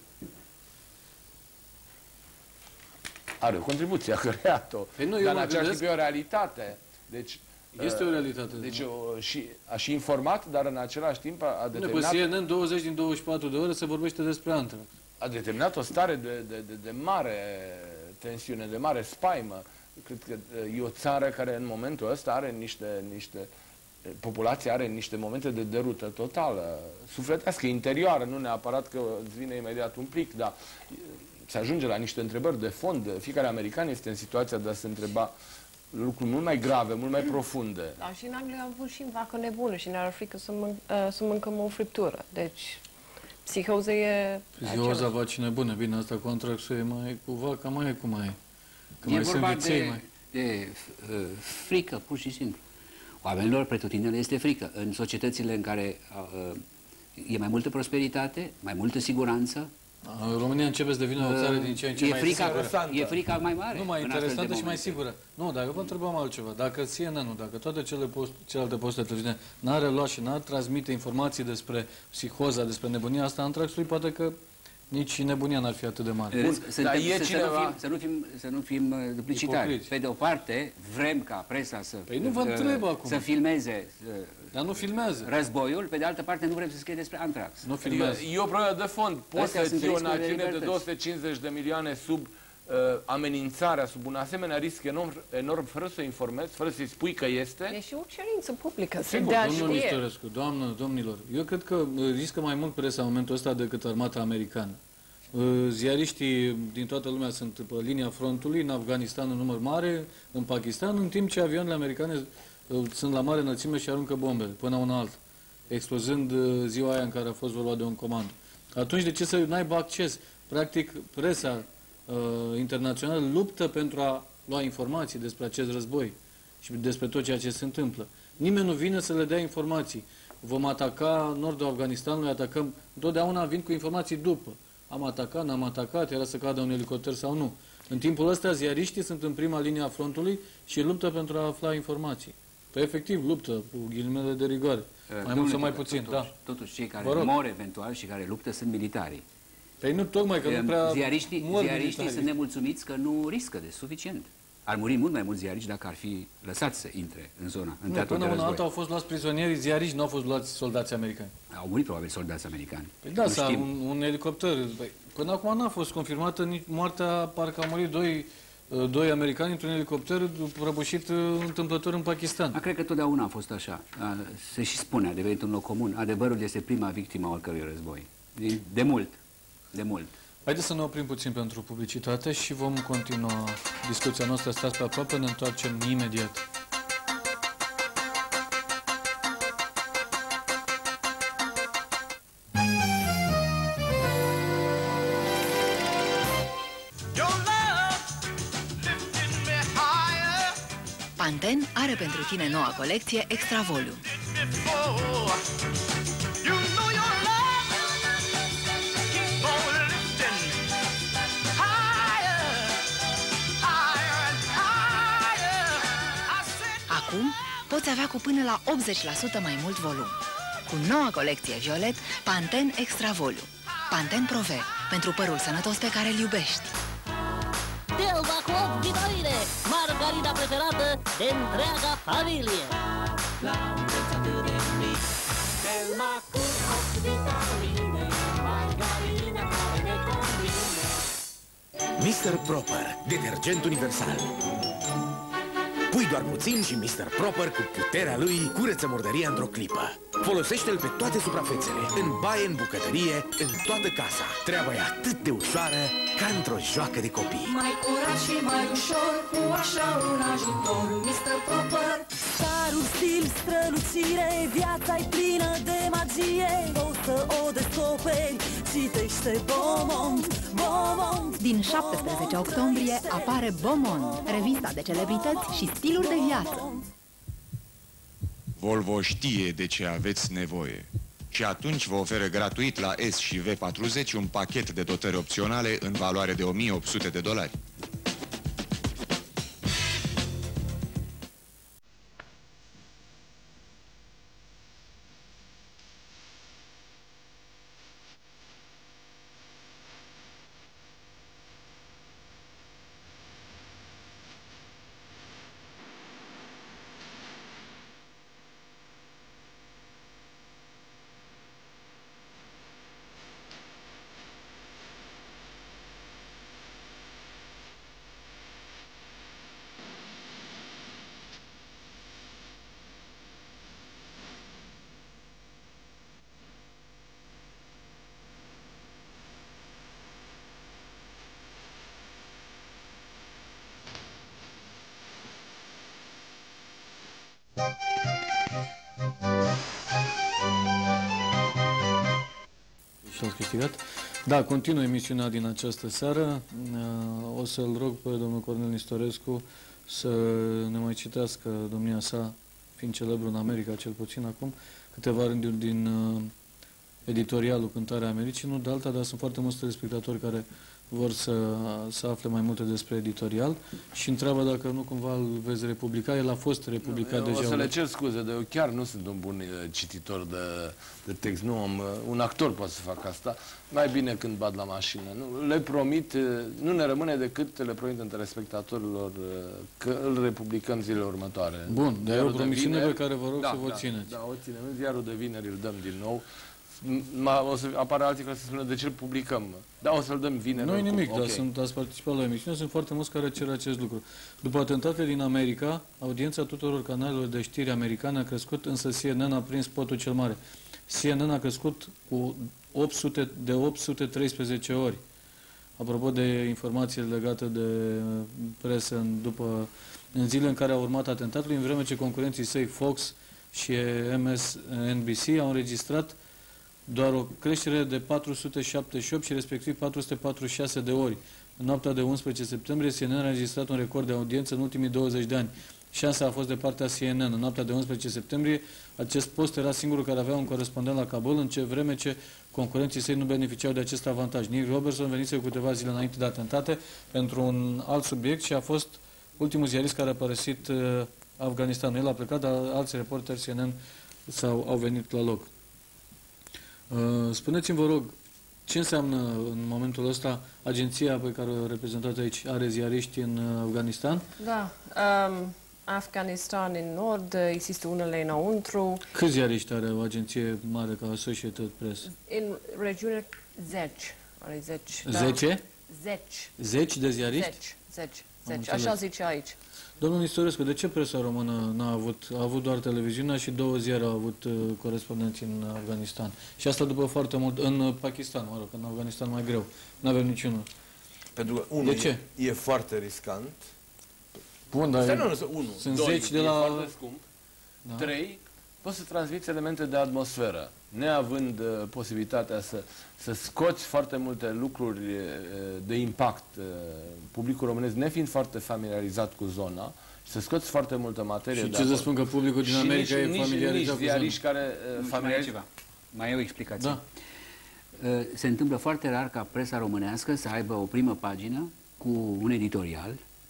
Speaker 2: Are o contribuție, a creat-o. Dar în același timp e o realitate. Deci,
Speaker 1: este o realitate.
Speaker 2: Deci și informat, dar în același timp a determinat...
Speaker 1: Pe CNN 20 din 24 de ore se vorbește despre antrax.
Speaker 2: A determinat o stare de mare tensiune, de mare spaimă. Cred că e o țară care în momentul ăsta are populația are niște momente de derută totală, sufletească, interioară, nu neapărat că îți vine imediat un plic, dar se ajunge la niște întrebări de fond. Fiecare american este în situația de a se întreba lucruri mult mai grave, mult mai profunde.
Speaker 3: Da, și în Anglia am avut și vacă nebună și ne-ar frică să mâncăm o friptură. Deci, psihoza e...
Speaker 1: Psihoza vaci nebune. Bine, asta cu antraxul e mai cu vaca, mai e cum mai e. Că
Speaker 4: e
Speaker 1: mai
Speaker 4: vorba de frică, pur și simplu. Oamenilor, pretutindeni, este frică. În societățile în care e mai multă prosperitate, mai multă siguranță,
Speaker 1: România începe să devină o țară din ce în ce mai sigură.
Speaker 4: E frica mai mare.
Speaker 1: Nu, mai interesantă și mai sigură. Nu, dacă vă întrebam altceva, dacă CNN-ul, dacă toate celelalte posturi de televiziune n-ar relua și n-ar transmite informații despre psihoza, despre nebunia asta antraxului, poate că nici nebunia n-ar fi atât de mare.
Speaker 4: Să nu fim duplicitari. Pe de o parte, vrem ca presa să filmeze
Speaker 1: dar nu filmează
Speaker 4: războiul, pe de altă parte nu vrem să scrie despre antrax.
Speaker 1: Nu filmează.
Speaker 2: E o problemă de fond. Poți să ții o națiune de 250 de milioane sub amenințarea, sub un asemenea risc enorm, fără să o informezi, fără să-i spui că este.
Speaker 3: E și o cerință publică.
Speaker 1: Domnul Nistorescu, domnilor, eu cred că riscă mai mult presa în momentul ăsta decât armata americană. Ziariștii din toată lumea sunt pe linia frontului, în Afganistan în număr mare, în Pakistan, în timp ce avioanele americane sunt la mare înălțime și aruncă bombele până una alta, explozând ziua aia în care a fost vorba de un comand. Atunci de ce să n-aibă acces? Practic, presa internațională luptă pentru a lua informații despre acest război și despre tot ceea ce se întâmplă. Nimeni nu vine să le dea informații. Vom ataca nordul Afganistanului, atacăm, întotdeauna vin cu informații după. Am atacat, n-am atacat, era să cadă un elicopter sau nu. În timpul ăsta, ziariștii sunt în prima linie a frontului și luptă pentru a afla informații. Păi, efectiv, luptă cu ghilimele de rigoare. Mai mult sau mai puțin,
Speaker 4: Totuși, cei care mor eventual și care luptă sunt militarii.
Speaker 1: Păi nu, tocmai că nu prea
Speaker 4: ziariștii sunt nemulțumiți că nu riscă de suficient. Ar muri mult mai mulți ziariști dacă ar fi lăsați să intre în zona, în
Speaker 1: Nu,
Speaker 4: teatrul de
Speaker 1: până una
Speaker 4: război.
Speaker 1: alta au fost luați prizonieri ziariști, nu au fost luați soldați americani.
Speaker 4: Au murit probabil soldați americani.
Speaker 1: Păi da,
Speaker 4: Nu
Speaker 1: sau
Speaker 4: știm.
Speaker 1: un elicopter. Până acum n-a fost confirmată nici moartea, parcă au murit doi americani într-un elicopter prăbușit întâmplător în Pakistan.
Speaker 4: Cred că totdeauna a fost așa. Se și spune, a devenit un loc comun. Adevărul este prima victimă a oricărui război. De mult. De mult.
Speaker 1: Haideți să ne oprim puțin pentru publicitate și vom continua discuția noastră. Stați pe aproape, ne întoarcem imediat.
Speaker 7: Pantene are pentru tine noua colecție Extra Volume. Acum poți avea cu până la 80% mai mult volum. Cu noua colecție Violet, Pantene Extra Volume. Pantene Prove, pentru părul sănătos pe care îl iubești.
Speaker 8: Delva cu 8 vitamine, margarina preferată de întreaga familie. La un preț atât de mic, Delva cu 8 vitamine, margarina care ne convine.
Speaker 9: Mr. Proper, detergent universal. Pui doar puțin și Mr. Proper, cu puterea lui, curăță murdăria într-o clipă. Folosește-l pe toate suprafețele, în baie, în bucătărie, în toată casa. Treaba e atât de ușoară ca într-o joacă de copii.
Speaker 10: Mai curat și mai ușor, cu așa un ajutor, Mr. Proper. Starul stil, strălucire, viața-i plină de magie. O să o descoperi, citește Beaumont, Beaumont.
Speaker 7: Din 17 octombrie apare Beaumont, revista de celebrități și stiluri de viață.
Speaker 11: Volvo știe de ce aveți nevoie și atunci vă oferă gratuit la S și V40 un pachet de dotări opționale în valoare de $1.800.
Speaker 1: Și ați câștigat. Da, continuă emisiunea din această seară. O să-l rog pe domnul Cornel Nistorescu să ne mai citească domnia sa, fiind celebru în America, cel puțin acum, câteva rânduri din editorialul Cântarea Americii, nu de alta, dar sunt foarte mulți telespectatori care vor să afle mai multe despre editorial și întreabă dacă nu cumva îl vezi republica. El a fost republicat deja.
Speaker 2: O să le cer scuze, dar eu chiar nu sunt un bun cititor de text. Nu am, un actor poate să facă asta. Mai bine când bat la mașină. Nu, le promit, nu ne rămâne decât le promitem telespectatorilor că îl republicăm zilele următoare.
Speaker 1: Bun, dar e o promisiune
Speaker 2: vineri,
Speaker 1: pe care vă rog să vă țineți.
Speaker 2: Da, o ținem. În ziarul de vineri îl dăm din nou. O să apară alții care să spună de ce îl publicăm. Da, o să-l dăm vineri.
Speaker 1: Nu-i nimic, dar ați participat la emisiune, sunt foarte mulți care cer acest lucru. După atentatele din America, audiența tuturor canalelor de știri americane a crescut, însă CNN a prins spotul cel mare. CNN a crescut cu 813 ori. Apropo de informații legate de presă în zilele în care a urmat atentatul, în vreme ce concurenții săi Fox și MSNBC au înregistrat doar o creștere de 478 și respectiv 446 de ori. În noaptea de 11 septembrie, CNN a înregistrat un record de audiență în ultimii 20 de ani. Șansa a fost de partea CNN. În noaptea de 11 septembrie, acest post era singurul care avea un corespondent la Kabul, în ce vreme ce concurenții săi nu beneficiau de acest avantaj. Nick Robertson venise cu câteva zile înainte de atentate pentru un alt subiect și a fost ultimul ziarist care a părăsit Afganistanul. El a plecat, dar alți reporteri CNN au venit la loc. Spuneți-mi, vă rog, Ce înseamnă în momentul ăsta agenția pe care o reprezentați aici? Are ziariști în Afganistan?
Speaker 3: Da. Afganistan în nord, există unele înăuntru.
Speaker 1: Câți ziariști are o agenție mare ca Associated Press?
Speaker 3: În regiune 10. Are 10.
Speaker 1: 10?
Speaker 3: 10.
Speaker 1: 10 de ziariști?
Speaker 3: 10. Așa zice aici.
Speaker 1: Domnul Nistorescu, de ce presa română n-a avut? A avut doar televiziunea și 2 ziare au avut corespondenți în Afganistan. Și asta după foarte mult, în Pakistan, mă rog, în Afganistan mai greu. N-avem niciunul.
Speaker 5: Pentru că,
Speaker 1: de ce?
Speaker 5: E foarte riscant.
Speaker 1: Bun, dar
Speaker 2: sunt
Speaker 1: 10 de la...
Speaker 2: E foarte scump. 3, poți să transmiți elemente de atmosferă, neavând posibilitatea să scoți foarte multe lucruri de impact. Publicul românesc, nefiind foarte familiarizat cu zona, să scoți foarte multă materie.
Speaker 1: Și ce să spun că publicul din America e familiarizat cu zona?
Speaker 2: Care familiarizează.
Speaker 4: Mai e o explicație.
Speaker 1: Da.
Speaker 4: Se întâmplă foarte rar ca presa românească să aibă o primă pagină cu un editorial,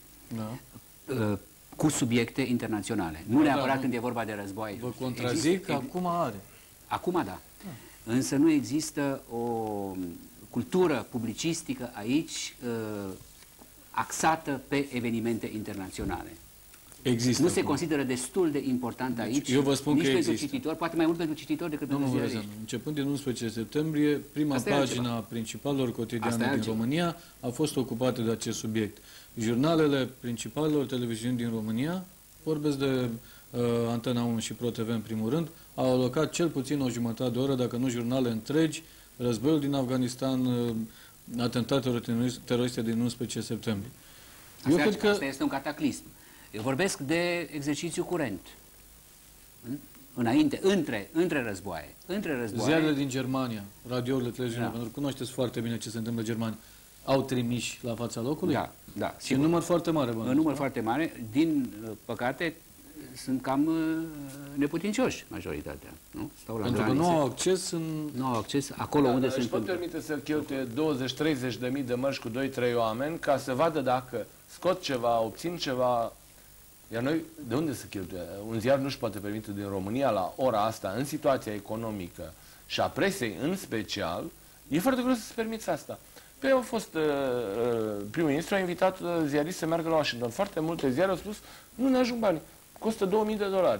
Speaker 4: cu subiecte internaționale. Nu neapărat când e vorba de război.
Speaker 1: Vă contrazic că acum are.
Speaker 4: Acum da. Însă nu există o cultură publicistică aici axată pe evenimente internaționale.
Speaker 1: Există.
Speaker 4: Nu se consideră destul de important aici,
Speaker 1: eu vă spun
Speaker 4: nici
Speaker 1: că
Speaker 4: pentru
Speaker 1: există.
Speaker 4: cititor, poate mai mult pentru cititor decât pentru ziariști.
Speaker 1: Începând din 11 septembrie, prima pagina a principalelor cotidiane din România a fost ocupată de acest subiect. Jurnalele principalelor televiziuni din România, vorbesc de Antena 1 și Pro TV în primul rând, au alocat cel puțin o jumătate de oră, dacă nu jurnale întregi, războiul din Afganistan, atentatele teroriste din 11 septembrie.
Speaker 4: Eu cred că asta este un cataclism. Eu vorbesc de exercițiu curent. Înainte, între războaie.
Speaker 1: Ziarele din Germania, radiourile, televiziunea, pentru că cunoașteți foarte bine ce se întâmplă în Germania, au trimiși la fața locului?
Speaker 4: Da.
Speaker 1: Și în număr foarte mare.
Speaker 4: În număr foarte mare. Din păcate, sunt cam neputincioși majoritatea. Nu? Stau la
Speaker 1: pentru
Speaker 4: granițe.
Speaker 1: că nu au acces
Speaker 4: nu au acces acolo unde se
Speaker 2: întâmplă. Își pot permite să cheltuie 20-30 de mii de mărci cu 2-3 oameni ca să vadă dacă scot ceva, obțin ceva. Iar noi, de unde să cheltuie? Un ziar nu-și poate permite din România la ora asta, în situația economică și a presei în special, e foarte greu să-ți permiți asta. Pe au fost primul ministru a invitat ziariști să meargă la Washington. Foarte multe ziare au spus, nu ne ajung bani, costă $2000.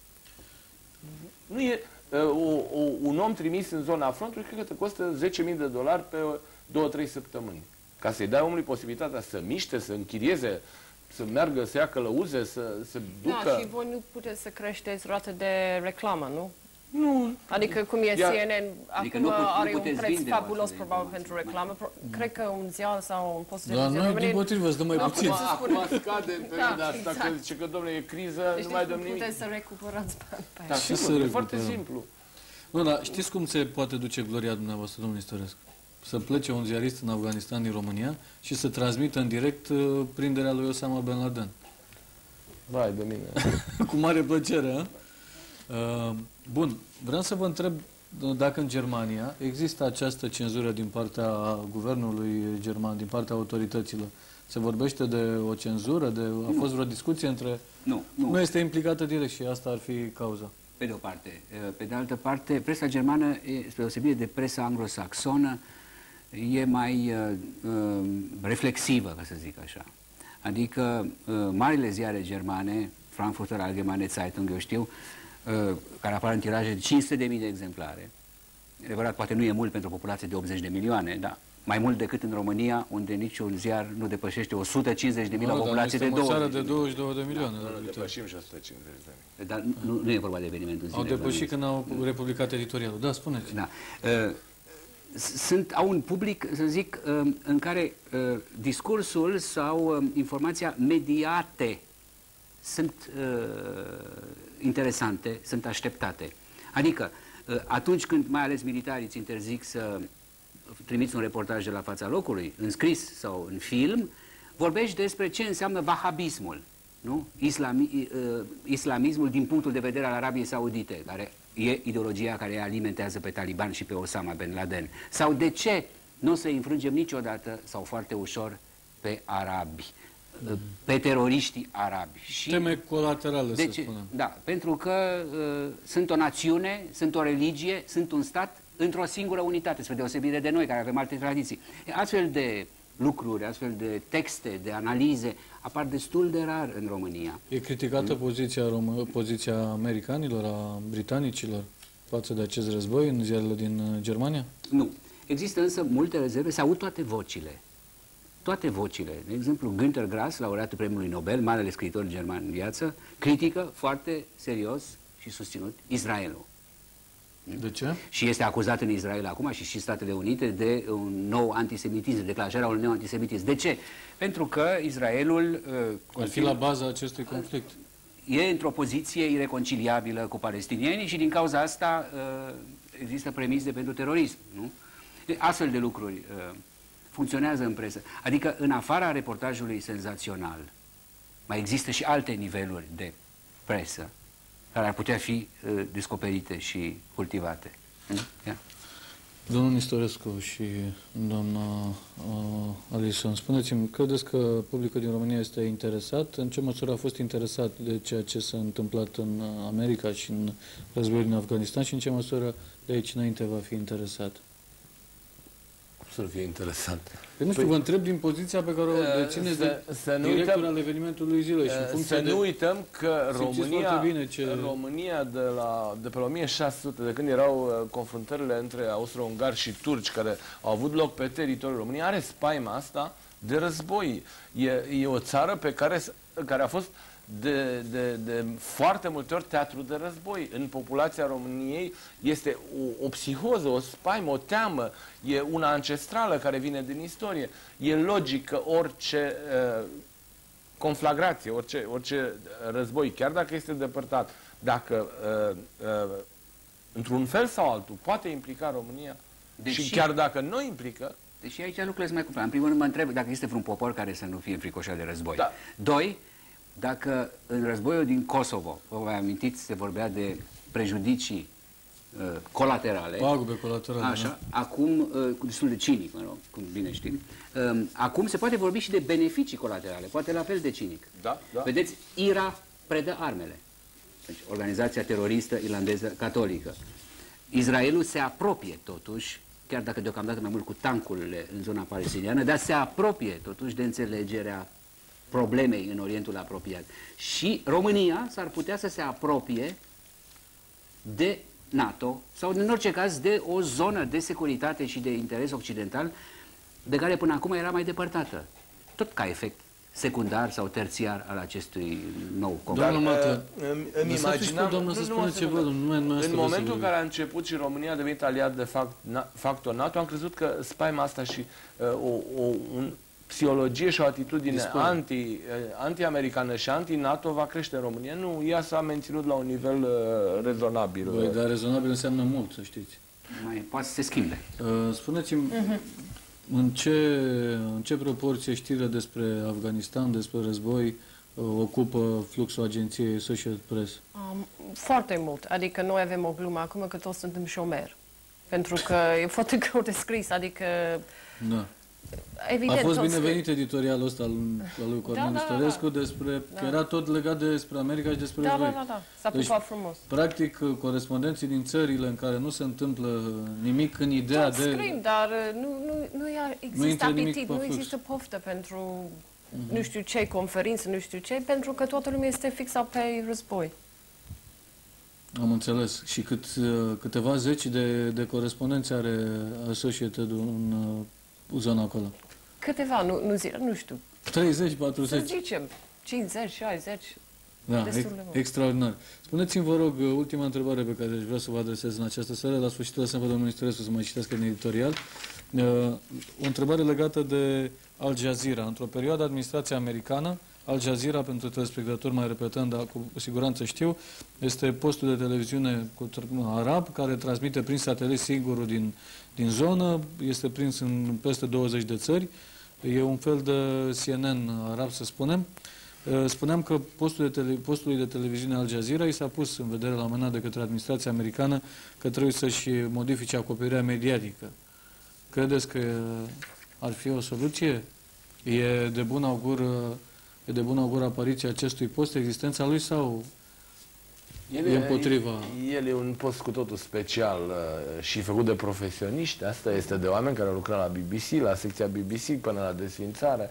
Speaker 2: Nu e un om trimis în zona frontului, cred că te costă $10.000 pe 2-3 săptămâni. Ca să-i dai omului posibilitatea să miște, să închirieze, să meargă, să ia călăuze, să ducă...
Speaker 3: Da, și voi nu puteți să creșteți rata de reclamă, nu?
Speaker 2: Nu.
Speaker 3: Adică cum e CNN,
Speaker 4: adică
Speaker 3: acum are un preț fabulos probabil pentru reclamă. Cred că un ziar sau un post de televiziune...
Speaker 1: Dar noi, din potrivă, îți dăm mai puțin.
Speaker 2: Acum scade în perioada asta, că zice că, domnule, e criză, nu mai dăm nimic.
Speaker 3: Puteți să recuperați bani pe
Speaker 2: aia. Da, sigur, e foarte simplu.
Speaker 1: Nu, dar știți cum se poate duce gloria dumneavoastră, domnul Nistorescu? Să plece un ziarist în Afganistan din România și să transmită în direct prinderea lui Osama Bin Laden.
Speaker 2: Vai de mine.
Speaker 1: Cu mare plăcere, bun, vreau să vă întreb dacă în Germania există această cenzură din partea guvernului german, din partea autorităților. Se vorbește de o cenzură? A fost vreo discuție între...
Speaker 4: Nu.
Speaker 1: Nu este implicată direct și asta ar fi cauza.
Speaker 4: Pe de o parte. Pe de altă parte, presa germană, spre deosebire de presa anglosaxonă, e mai reflexivă, ca să zic așa. Adică marile ziare germane, Frankfurter Allgemeine Zeitung, eu știu, care apar în tiraje de 500.000 de exemplare. Adevărat, poate nu e mult pentru o populație de 80 de milioane, dar mai mult decât în România, unde niciun ziar nu depășește 150.000 la o populație de 20
Speaker 1: de 22 de milioane.
Speaker 2: Da, nu depășim și 150 de mii.
Speaker 4: Dar nu e vorba de evenimentul zilei.
Speaker 1: Au depășit când au republicat editorialul. Da, spuneți.
Speaker 4: Da. Au un public, să zic, în care discursul sau informația mediate sunt interesante, sunt așteptate. Adică, atunci când mai ales militarii îți interzic să trimiți un reportaj de la fața locului, în scris sau în film, vorbești despre ce înseamnă vahabismul, nu? Islamismul din punctul de vedere al Arabiei Saudite, care e ideologia care alimentează pe Taliban și pe Osama Bin Laden. Sau de ce nu o să înfrângem niciodată sau foarte ușor pe arabi, pe teroriștii arabi. Și
Speaker 1: teme colaterale, să spunem.
Speaker 4: Da, pentru că sunt o națiune, sunt o religie, sunt un stat într-o singură unitate, spre deosebire de noi, care avem alte tradiții. Astfel de lucruri, astfel de texte, de analize, apar destul de rar în România.
Speaker 1: E criticată poziția americanilor, a britanicilor față de acest război în ziarele din Germania?
Speaker 4: Nu. Există însă multe rezerve, se aud toate vocile. Toate vocile. De exemplu, Günter Grass, laureatul Premiului Nobel, marele scriitor german în viață, critică foarte serios și susținut Israelul.
Speaker 1: De ce?
Speaker 4: Și este acuzat în Israel acum și Statele Unite de un nou antisemitism, declanșarea unui nou antisemitism. De ce? Pentru că Israelul
Speaker 1: ar fi la baza acestui conflict.
Speaker 4: E într-o poziție ireconciliabilă cu palestinienii și din cauza asta există premise pentru terorism. Nu? Astfel de lucruri funcționează în presă. Adică, în afara reportajului senzațional, mai există și alte niveluri de presă care ar putea fi descoperite și cultivate.
Speaker 1: Domnul Nistorescu și doamna Alison, spuneți-mi, credeți că publicul din România este interesat? În ce măsură a fost interesat de ceea ce s-a întâmplat în America și în războiul din Afganistan și în ce măsură de aici înainte va fi interesat?
Speaker 5: Să fie interesant.
Speaker 1: Nu știu, vă întreb din poziția pe care o dețineți de director al evenimentului zilei și în funcție
Speaker 5: să nu uităm că
Speaker 1: România
Speaker 5: de pe la 1600, de când erau confruntările între austro-ungari și turci care au avut loc pe teritoriul României, are spaima asta de război. E o țară pe care a fost de foarte multe ori teatru de război. În populația României este o psihoză, o spaimă, o teamă, e una ancestrală care vine din istorie. E logic că orice conflagrație, orice război, chiar dacă este depărtat, dacă într-un fel sau altul poate implica România, și chiar dacă nu implică.
Speaker 4: Deși aici lucrurile sunt mai complicate. În primul rând mă întreb dacă este vreun popor care să nu fie înfricoșat de război.
Speaker 5: Da.
Speaker 4: Doi, dacă în războiul din Kosovo, vă amintiți, se vorbea de prejudicii colaterale.
Speaker 1: Pagube colaterale.
Speaker 4: Așa, acum, destul de cinic, mă rog, cum bine știm, acum se poate vorbi și de beneficii colaterale, poate la fel de cinic.
Speaker 5: Da, da.
Speaker 4: Vedeți, IRA predă armele. Deci, organizația teroristă irlandeză catolică. Israelul se apropie totuși, chiar dacă deocamdată mai mult cu tancurile în zona palestiniană, dar se apropie totuși de înțelegerea problemei în Orientul apropiat. Și România s-ar putea să se apropie de NATO sau, în orice caz, de o zonă de securitate și de interes occidental de care până acum era mai depărtată. Tot ca efect secundar sau terțiar al acestui nou conflict.
Speaker 5: Îmi imaginam...
Speaker 1: În
Speaker 5: momentul în care a început și România a devenit aliat de facto NATO, am crezut că spaima asta și un psihologie și o atitudine anti-americană și anti-NATO va crește în România. Nu, ea s-a menținut la un nivel rezonabil.
Speaker 1: Băi, dar rezonabil înseamnă mult, să știți.
Speaker 4: Mai poate să se schimbe.
Speaker 1: Spuneți-mi, în ce proporție știrile despre Afganistan, despre război, ocupă fluxul agenției Associated Press?
Speaker 3: Foarte mult. Adică noi avem o glumă acum că toți suntem șomeri. Pentru că e foarte greu de scris. Adică...
Speaker 1: Da.
Speaker 3: Evident,
Speaker 1: a fost binevenit editorialul ăsta al lui Cornel Nistorescu despre că era tot legat despre America și despre război.
Speaker 3: Da. S-a pupat frumos.
Speaker 1: Practic, corespondenții din țările în care nu se întâmplă nimic în ideea de...
Speaker 3: Scrim, dar nu există apetit, nu există poftă pentru nu știu ce conferință, nu știu ce, pentru că toată lumea este fixată pe război.
Speaker 1: Am înțeles. Și câteva zeci de corespondenți are Associated în zona acolo?
Speaker 3: Câteva, nu știu.
Speaker 1: 30, 40?
Speaker 3: Să zicem, 50, 60.
Speaker 1: Da, extraordinar. Spuneți-mi, vă rog, ultima întrebare pe care aș vrea să vă adresez în această seară. La sfârșit lăsăm pe domnul Nistorescu să mai citească din editorial. O întrebare legată de Al Jazeera. Într-o perioadă administrația americană, Al Jazeera, pentru telespectatori mai repetând, dar cu siguranță știu, este postul de televiziune arab care transmite prin satelit singurul din zonă, este prins în peste 20 de țări, e un fel de CNN arab, să spunem. Spuneam că postului de televiziune Al Jazeera i s-a pus în vedere la un moment dat de către administrația americană că trebuie să-și modifice acoperirea mediatică. Credeți că ar fi o soluție? E de bun augur apariția acestui post, existența lui, sau e împotriva.
Speaker 5: El e un post cu totul special și făcut de profesioniști. Asta este de oameni care au lucrat la BBC, la secția BBC până la desființare.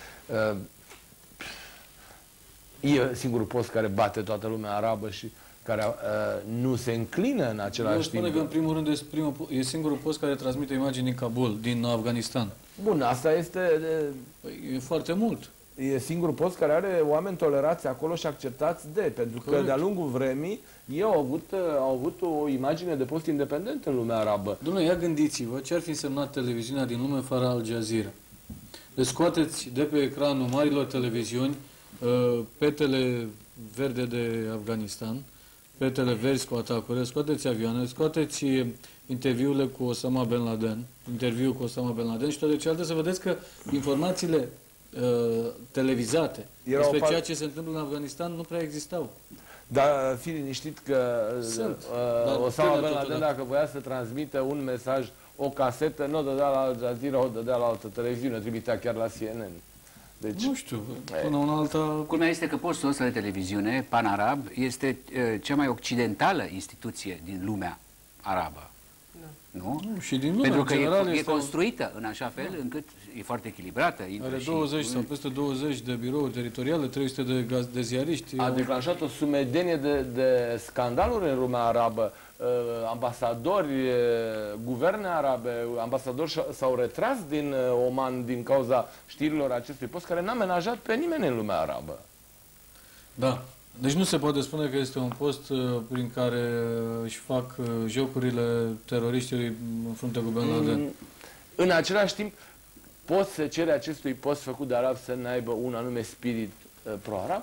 Speaker 5: E singurul post care bate toată lumea arabă și care nu se înclină în același timp.
Speaker 1: Eu spune că, în primul rând, e singurul post care transmite imagini din Kabul, din Afganistan.
Speaker 5: Bun, asta este...
Speaker 1: Păi, e foarte mult.
Speaker 5: E singurul post care are oameni tolerați acolo și acceptați pentru că de-a lungul vremii ei au avut o imagine de post independent în lumea arabă.
Speaker 1: Dom'le, ia gândiți-vă ce ar fi însemnat televiziunea din lume fără Al Jazeera. Le scoateți de pe ecranul marilor televiziuni petele verde de Afganistan, petele verzi cu atacuri, scoateți avioane, scoateți interviurile cu Osama Bin Laden, și toate celelalte, să vedeți că informațiile televizate despre ceea ce se întâmplă în Afganistan nu prea existau.
Speaker 5: Dar fi liniștit că Osama Bin Laden, dacă voia să transmită un mesaj, o casetă, nu o dădea la Al Jazeera, o dădea la altă televiziune, trimitea chiar la CNN. Deci,
Speaker 1: nu știu, până una alta...
Speaker 4: Culmea este că postul ăsta de televiziune, Pan-Arab, este cea mai occidentală instituție din lumea arabă. Nu?
Speaker 1: Și din lumea,
Speaker 4: pentru că
Speaker 1: general,
Speaker 4: e construită în așa fel încât e foarte echilibrată.
Speaker 1: Are 20 sau peste 20 de birouri teritoriale, 300 de ziariști.
Speaker 5: A declanșat o sumedenie de scandaluri în lumea arabă. Ambasadori, guverne arabe, ambasadori s-au retras din Oman din cauza știrilor acestui post, care n-a menajat pe nimeni în lumea arabă.
Speaker 1: Da. Deci nu se poate spune că este un post prin care își fac jocurile teroriștilor în frunte cu Bin Laden.
Speaker 5: În același timp, poți să cere acestui post făcut de arab să n-aibă un anume spirit pro-arab?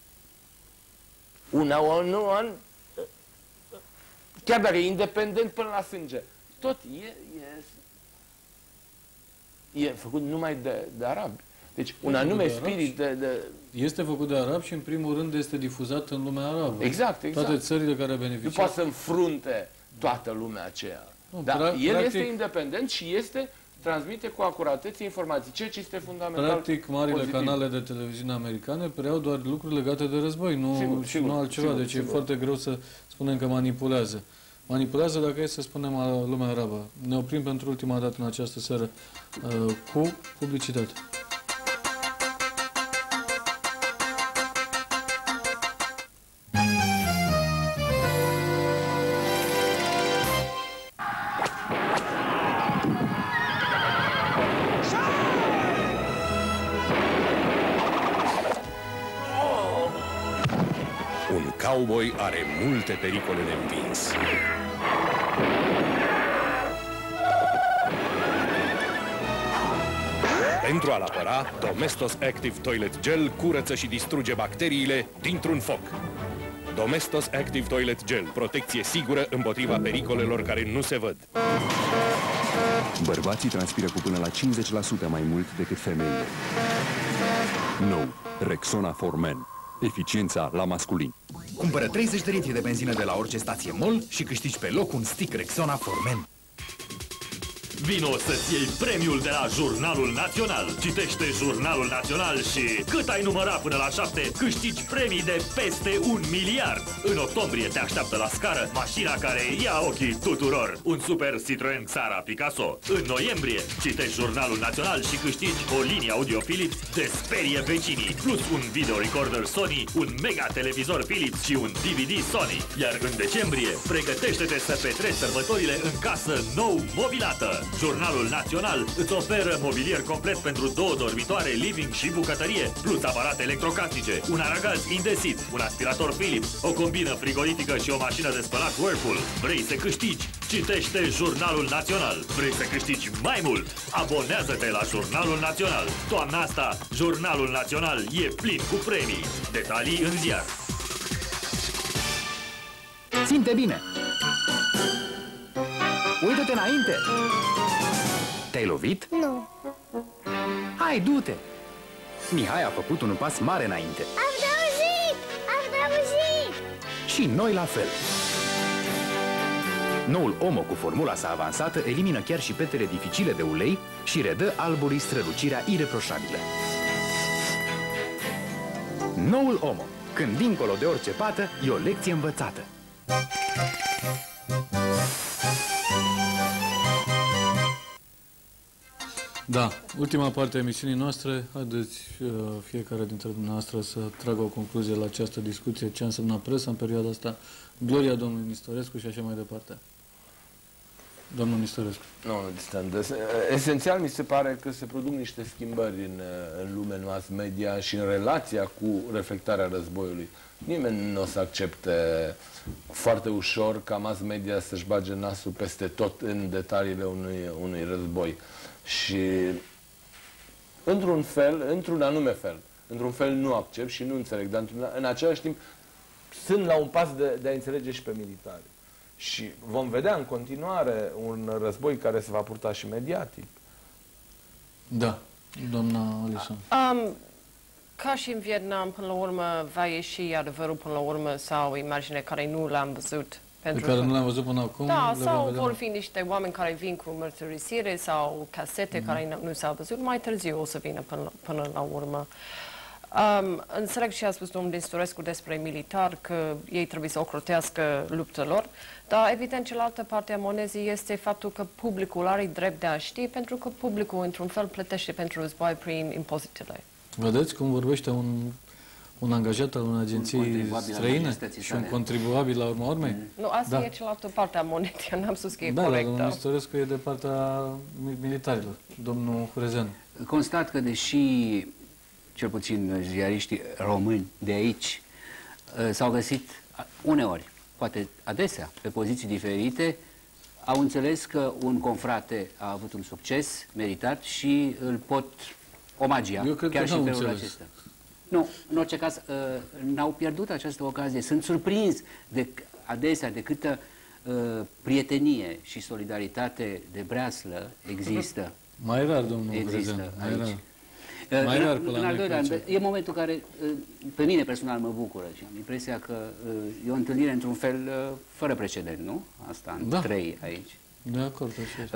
Speaker 5: Chiar dacă e independent până la sânge, tot e făcut numai de arabi. Deci un anume spirit
Speaker 1: Este făcut de arab și în primul rând este difuzat în lumea arabă.
Speaker 5: Exact.
Speaker 1: Toate țările care beneficiază.
Speaker 5: Nu poate să înfrunte toată lumea aceea. Dar el este independent și transmite cu acuratețe informații, ceea ce este fundamental.
Speaker 1: Practic, marile canale de televiziune americane preiau doar lucruri legate de război, nu altceva. Deci e foarte greu să spunem că manipulează. Manipulează, dacă e să spunem, lumea arabă. Ne oprim pentru ultima dată în această seară cu publicitate.
Speaker 12: Cowboy are multe pericole de învins. Pentru a-l apăra, Domestos Active Toilet Gel curăță și distruge bacteriile dintr-un foc. Domestos Active Toilet Gel, protecție sigură împotriva pericolelor care nu se văd.
Speaker 13: Bărbații transpiră cu până la 50% mai mult decât femeile. Nou, Rexona for Men. Eficiența la masculin.
Speaker 14: Cumpără 30 de litri de benzină de la orice stație MOL și câștigi pe loc un stick Rexona for Men.
Speaker 15: Vino să-ți iei premiul de la Jurnalul Național. Citește Jurnalul Național și cât ai numărat până la 7, câștigi premii de peste 1 miliard. În octombrie te așteaptă la scară mașina care ia ochii tuturor, un super Citroen Xara Picasso. În noiembrie citești Jurnalul Național și câștigi o linie audio Philips de sperie vecinii, plus un video recorder Sony, un mega televizor Philips și un DVD Sony. Iar în decembrie pregătește-te să petreci sărbătorile în casă nou mobilată. Jurnalul Național îți oferă mobilier complet pentru 2 dormitoare, living și bucătărie, plus aparate electrocasnice, un aragaz Indesit, un aspirator Philips, o combină frigorifică și o mașină de spălat Whirlpool. Vrei să câștigi? Citește Jurnalul Național. Vrei să câștigi mai mult? Abonează-te la Jurnalul Național. Toamna asta, Jurnalul Național e plin cu premii. Detalii în ziar.
Speaker 14: Ținte bine! Uită-te înainte! Te-ai lovit?
Speaker 16: Nu.
Speaker 14: Hai, du-te! Mihai a făcut un pas mare înainte.
Speaker 16: Am reușit! Am reușit!
Speaker 14: Și noi la fel. Noul Omo cu formula sa avansată elimină chiar și petele dificile de ulei și redă albului strălucirea ireproșabilă. Noul Omo. când dincolo de orice pată e o lecție învățată.
Speaker 1: Da, ultima parte a emisiunii noastre. Haideți fiecare dintre dumneavoastră să tragă o concluzie la această discuție, ce a însemnat presa în perioada asta, gloria domnului Nistorescu și așa mai departe. Domnul Nistorescu.
Speaker 5: Nu, esențial mi se pare că se produc niște schimbări în lumea mass media și în relația cu reflectarea războiului. Nimeni nu o să accepte foarte ușor ca mass media să-și bage nasul peste tot în detaliile unui război. Și într-un fel, într-un anume fel, într-un fel nu accept și nu înțeleg, dar în același timp sunt la un pas de a înțelege și pe militari. Și vom vedea în continuare un război care se va purta și mediatic.
Speaker 1: Da, doamna Alison.
Speaker 3: Ca și în Vietnam, până la urmă, va ieși adevărul până la urmă sau imagine care nu l-am văzut.
Speaker 1: Pe care nu l-am văzut până acum.
Speaker 3: Da, sau vor fi niște oameni care vin cu mărturisire sau casete care nu s-au văzut. Mai târziu o să vină până la urmă. Înțeleg și a spus domnul Nistorescu despre militar că ei trebuie să ocrotească luptelor, dar evident cealaltă parte a monezii este faptul că publicul are drept de a ști, pentru că publicul într-un fel plătește pentru război prin impozitele. Vedeți cum vorbește un angajat al unei agenții străine și un contribuabil la urma urmei? Nu, asta e cealaltă parte a monedei, n-am spus că e corectă. Da, domnul Nistorescu e de partea militarilor, domnul Hurezeanu.
Speaker 4: Constat că deși cel puțin ziariștii români de aici s-au găsit uneori, poate adesea, pe poziții diferite, au înțeles că un confrate a avut un succes meritat și îl pot omagia, chiar și în felul acesta. Nu, în orice caz, n-au pierdut această ocazie. Sunt surprins adesea de câtă prietenie și solidaritate de breaslă există.
Speaker 1: Mai rar, domnul Hurezeanu, mai rar.
Speaker 4: În al doilea rând, e momentul care pe mine personal mă bucură și am impresia că e o întâlnire într-un fel fără precedent, nu? Asta în trei aici.
Speaker 1: De acord, așa.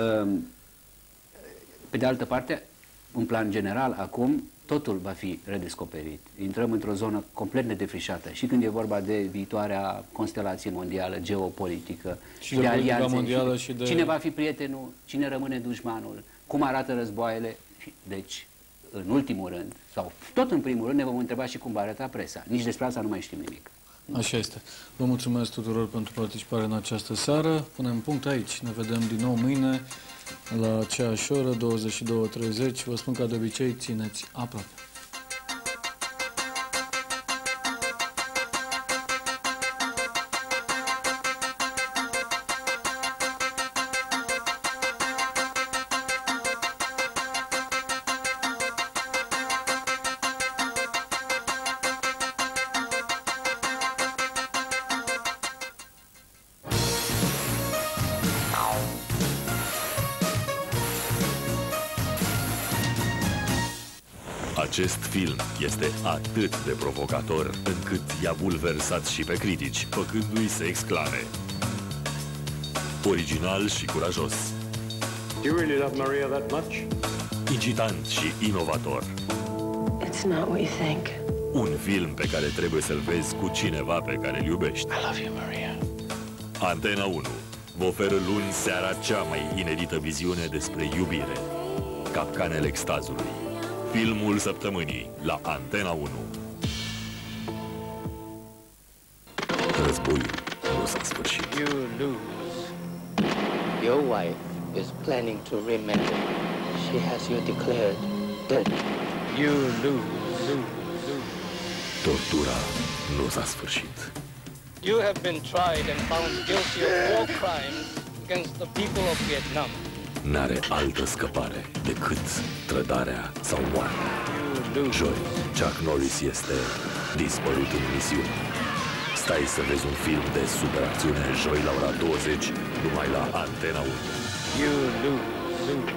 Speaker 4: Pe de altă parte, în plan general, acum, totul va fi redescoperit. Intrăm într-o zonă complet nedefrișată și când e vorba de viitoarea constelație mondială, geopolitică,
Speaker 1: și de alianțe, mondială și de...
Speaker 4: Cine va fi prietenul, cine rămâne dușmanul, cum arată războaiele. Deci, în ultimul rând, sau tot în primul rând, ne vom întreba și cum va arăta presa. Nici despre asta nu mai știm nimic.
Speaker 1: Așa este. Vă mulțumesc tuturor pentru participare în această seară. Punem punct aici. Ne vedem din nou mâine la aceeași oră, 22:30. Vă spun ca de obicei, țineți aproape.
Speaker 15: Acest film este atât de provocator încât i-a bulversat și pe critici, făcându-i să exclame: original și curajos.
Speaker 17: Do you really love Maria that much?
Speaker 15: Incitant și inovator.
Speaker 18: It's not what you think.
Speaker 15: Un film pe care trebuie să-l vezi cu cineva pe care îl iubești.
Speaker 18: I love you, Maria.
Speaker 15: Antena 1 vă oferă luni seara cea mai inedită viziune despre iubire. Capcanele extazului. Filmul săptămânii la Antena 1. Războiul nu s-a sfârșit.
Speaker 19: You lose. Your wife is planning to remarry. She has you declared dead. You lose.
Speaker 15: Tortura nu s-a sfârșit.
Speaker 19: You have been tried and found guilty of war crimes against the people of Vietnam.
Speaker 15: N-are altă scăpare decât trădarea sau moartea. Joi, Chuck Norris este dispărut în misiune. Stai să vezi un film de superacțiune joi la ora 20, numai la Antena 1.
Speaker 19: You lose.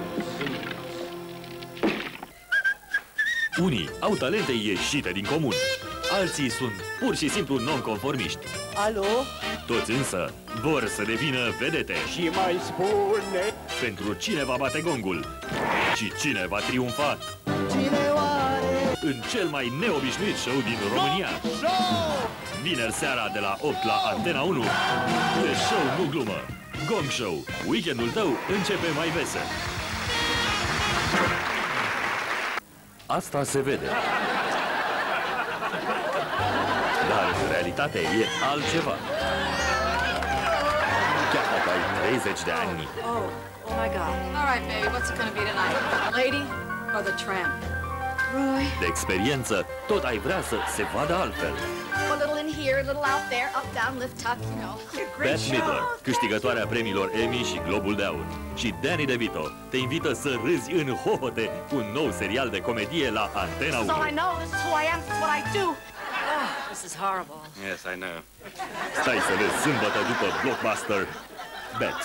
Speaker 15: Unii au talente ieșite din comun, alții sunt pur și simplu nonconformiști.
Speaker 19: Alo?
Speaker 15: Toți însă vor să devină vedete.
Speaker 17: Și mai spune...
Speaker 15: Pentru cine va bate gongul și cine va triumfa.
Speaker 19: Cine oare
Speaker 15: în cel mai neobișnuit show din România. Vineri seara de la 8 la Antena 1. E show, nu glumă. Gong Show. Weekendul tău începe mai vesel. Asta se vede. Dar în realitate e altceva. Chiar dacă ai 30 de ani.
Speaker 20: Oh my God. All right, baby, what's it gonna be tonight? Lady or the tramp? Roy.
Speaker 15: De experiență, tot ai vrea să se vadă altfel.
Speaker 20: A little in here, a little out there, up, down, lift, tuck, you know.
Speaker 15: Bette Midler, câștigătoarea premiilor Emmy și Globul de Aur, și Danny DeVito te invită să râzi în hohote cu un nou serial de comedie la Antena 1.
Speaker 20: That's all I know. This is who I am. This is what I do. Oh, this is horrible.
Speaker 11: Yes, I know.
Speaker 15: Stai să vezi sâmbătă după Blockbuster Bet.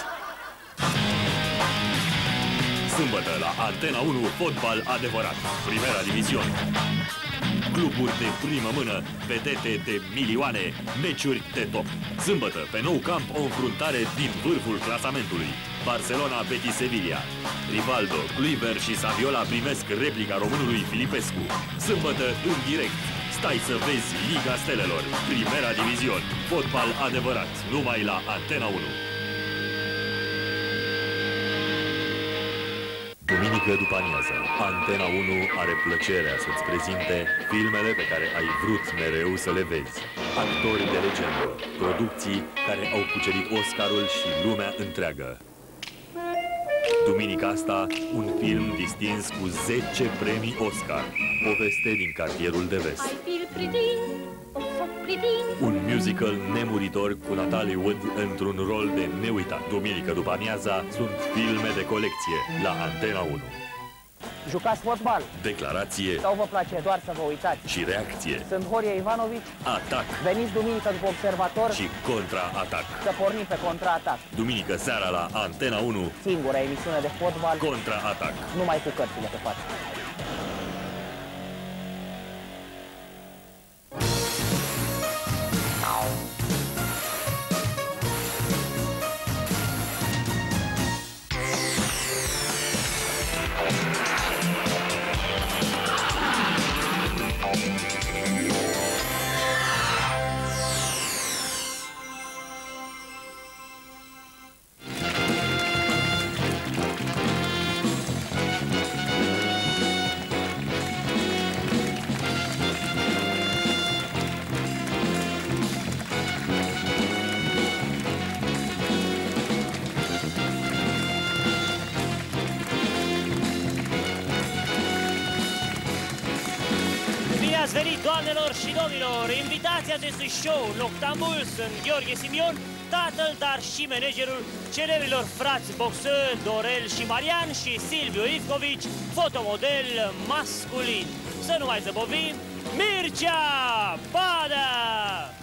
Speaker 15: Sâmbătă la Antena 1, fotbal adevărat, Primera Division. Cluburi de primă mână, vedete de milioane, meciuri de top. Sâmbătă, pe Nou Camp, o înfruntare din vârful clasamentului. Barcelona, Betis, Sevilla. Rivaldo, Kluivert și Saviola primesc replica românului Filipescu. Sâmbătă, în direct. Stai să vezi Liga Stelelor, Primera Division. Fotbal adevărat, numai la Antena 1. Duminică după amiază, Antena 1 are plăcerea să-ți prezinte filmele pe care ai vrut mereu să le vezi. Actori de legendă, producții care au cucerit Oscarul și lumea întreagă. Duminica asta, un film distins cu 10 premii Oscar. Poveste din cartierul de vest. Un musical nemuritor cu Natalie Wood într-un rol de neuitat. Duminică după amiaza sunt filme de colecție la Antena 1.
Speaker 21: Jucați fotbal.
Speaker 15: Declarație.
Speaker 21: Sau vă place doar să vă uitați?
Speaker 15: Și reacție.
Speaker 21: Sunt Horia Ivanovici.
Speaker 15: Atac.
Speaker 21: Veniți duminică după Observator.
Speaker 15: Și contraatac.
Speaker 21: Să pornim pe contraatac.
Speaker 15: Duminică seara la Antena 1.
Speaker 21: Singura emisiune de fotbal.
Speaker 15: Contraatac.
Speaker 21: Numai cu cărțile pe față.
Speaker 22: Ați venit, doamnelor și domnilor! Invitații acestui show noctambul sunt Gheorghe Simion, tatăl, dar și managerul celebrilor frați boxeri Dorel și Marian și Silviu Ivcovici, fotomodel masculin. Să nu mai zăbovim, Mircea Badă!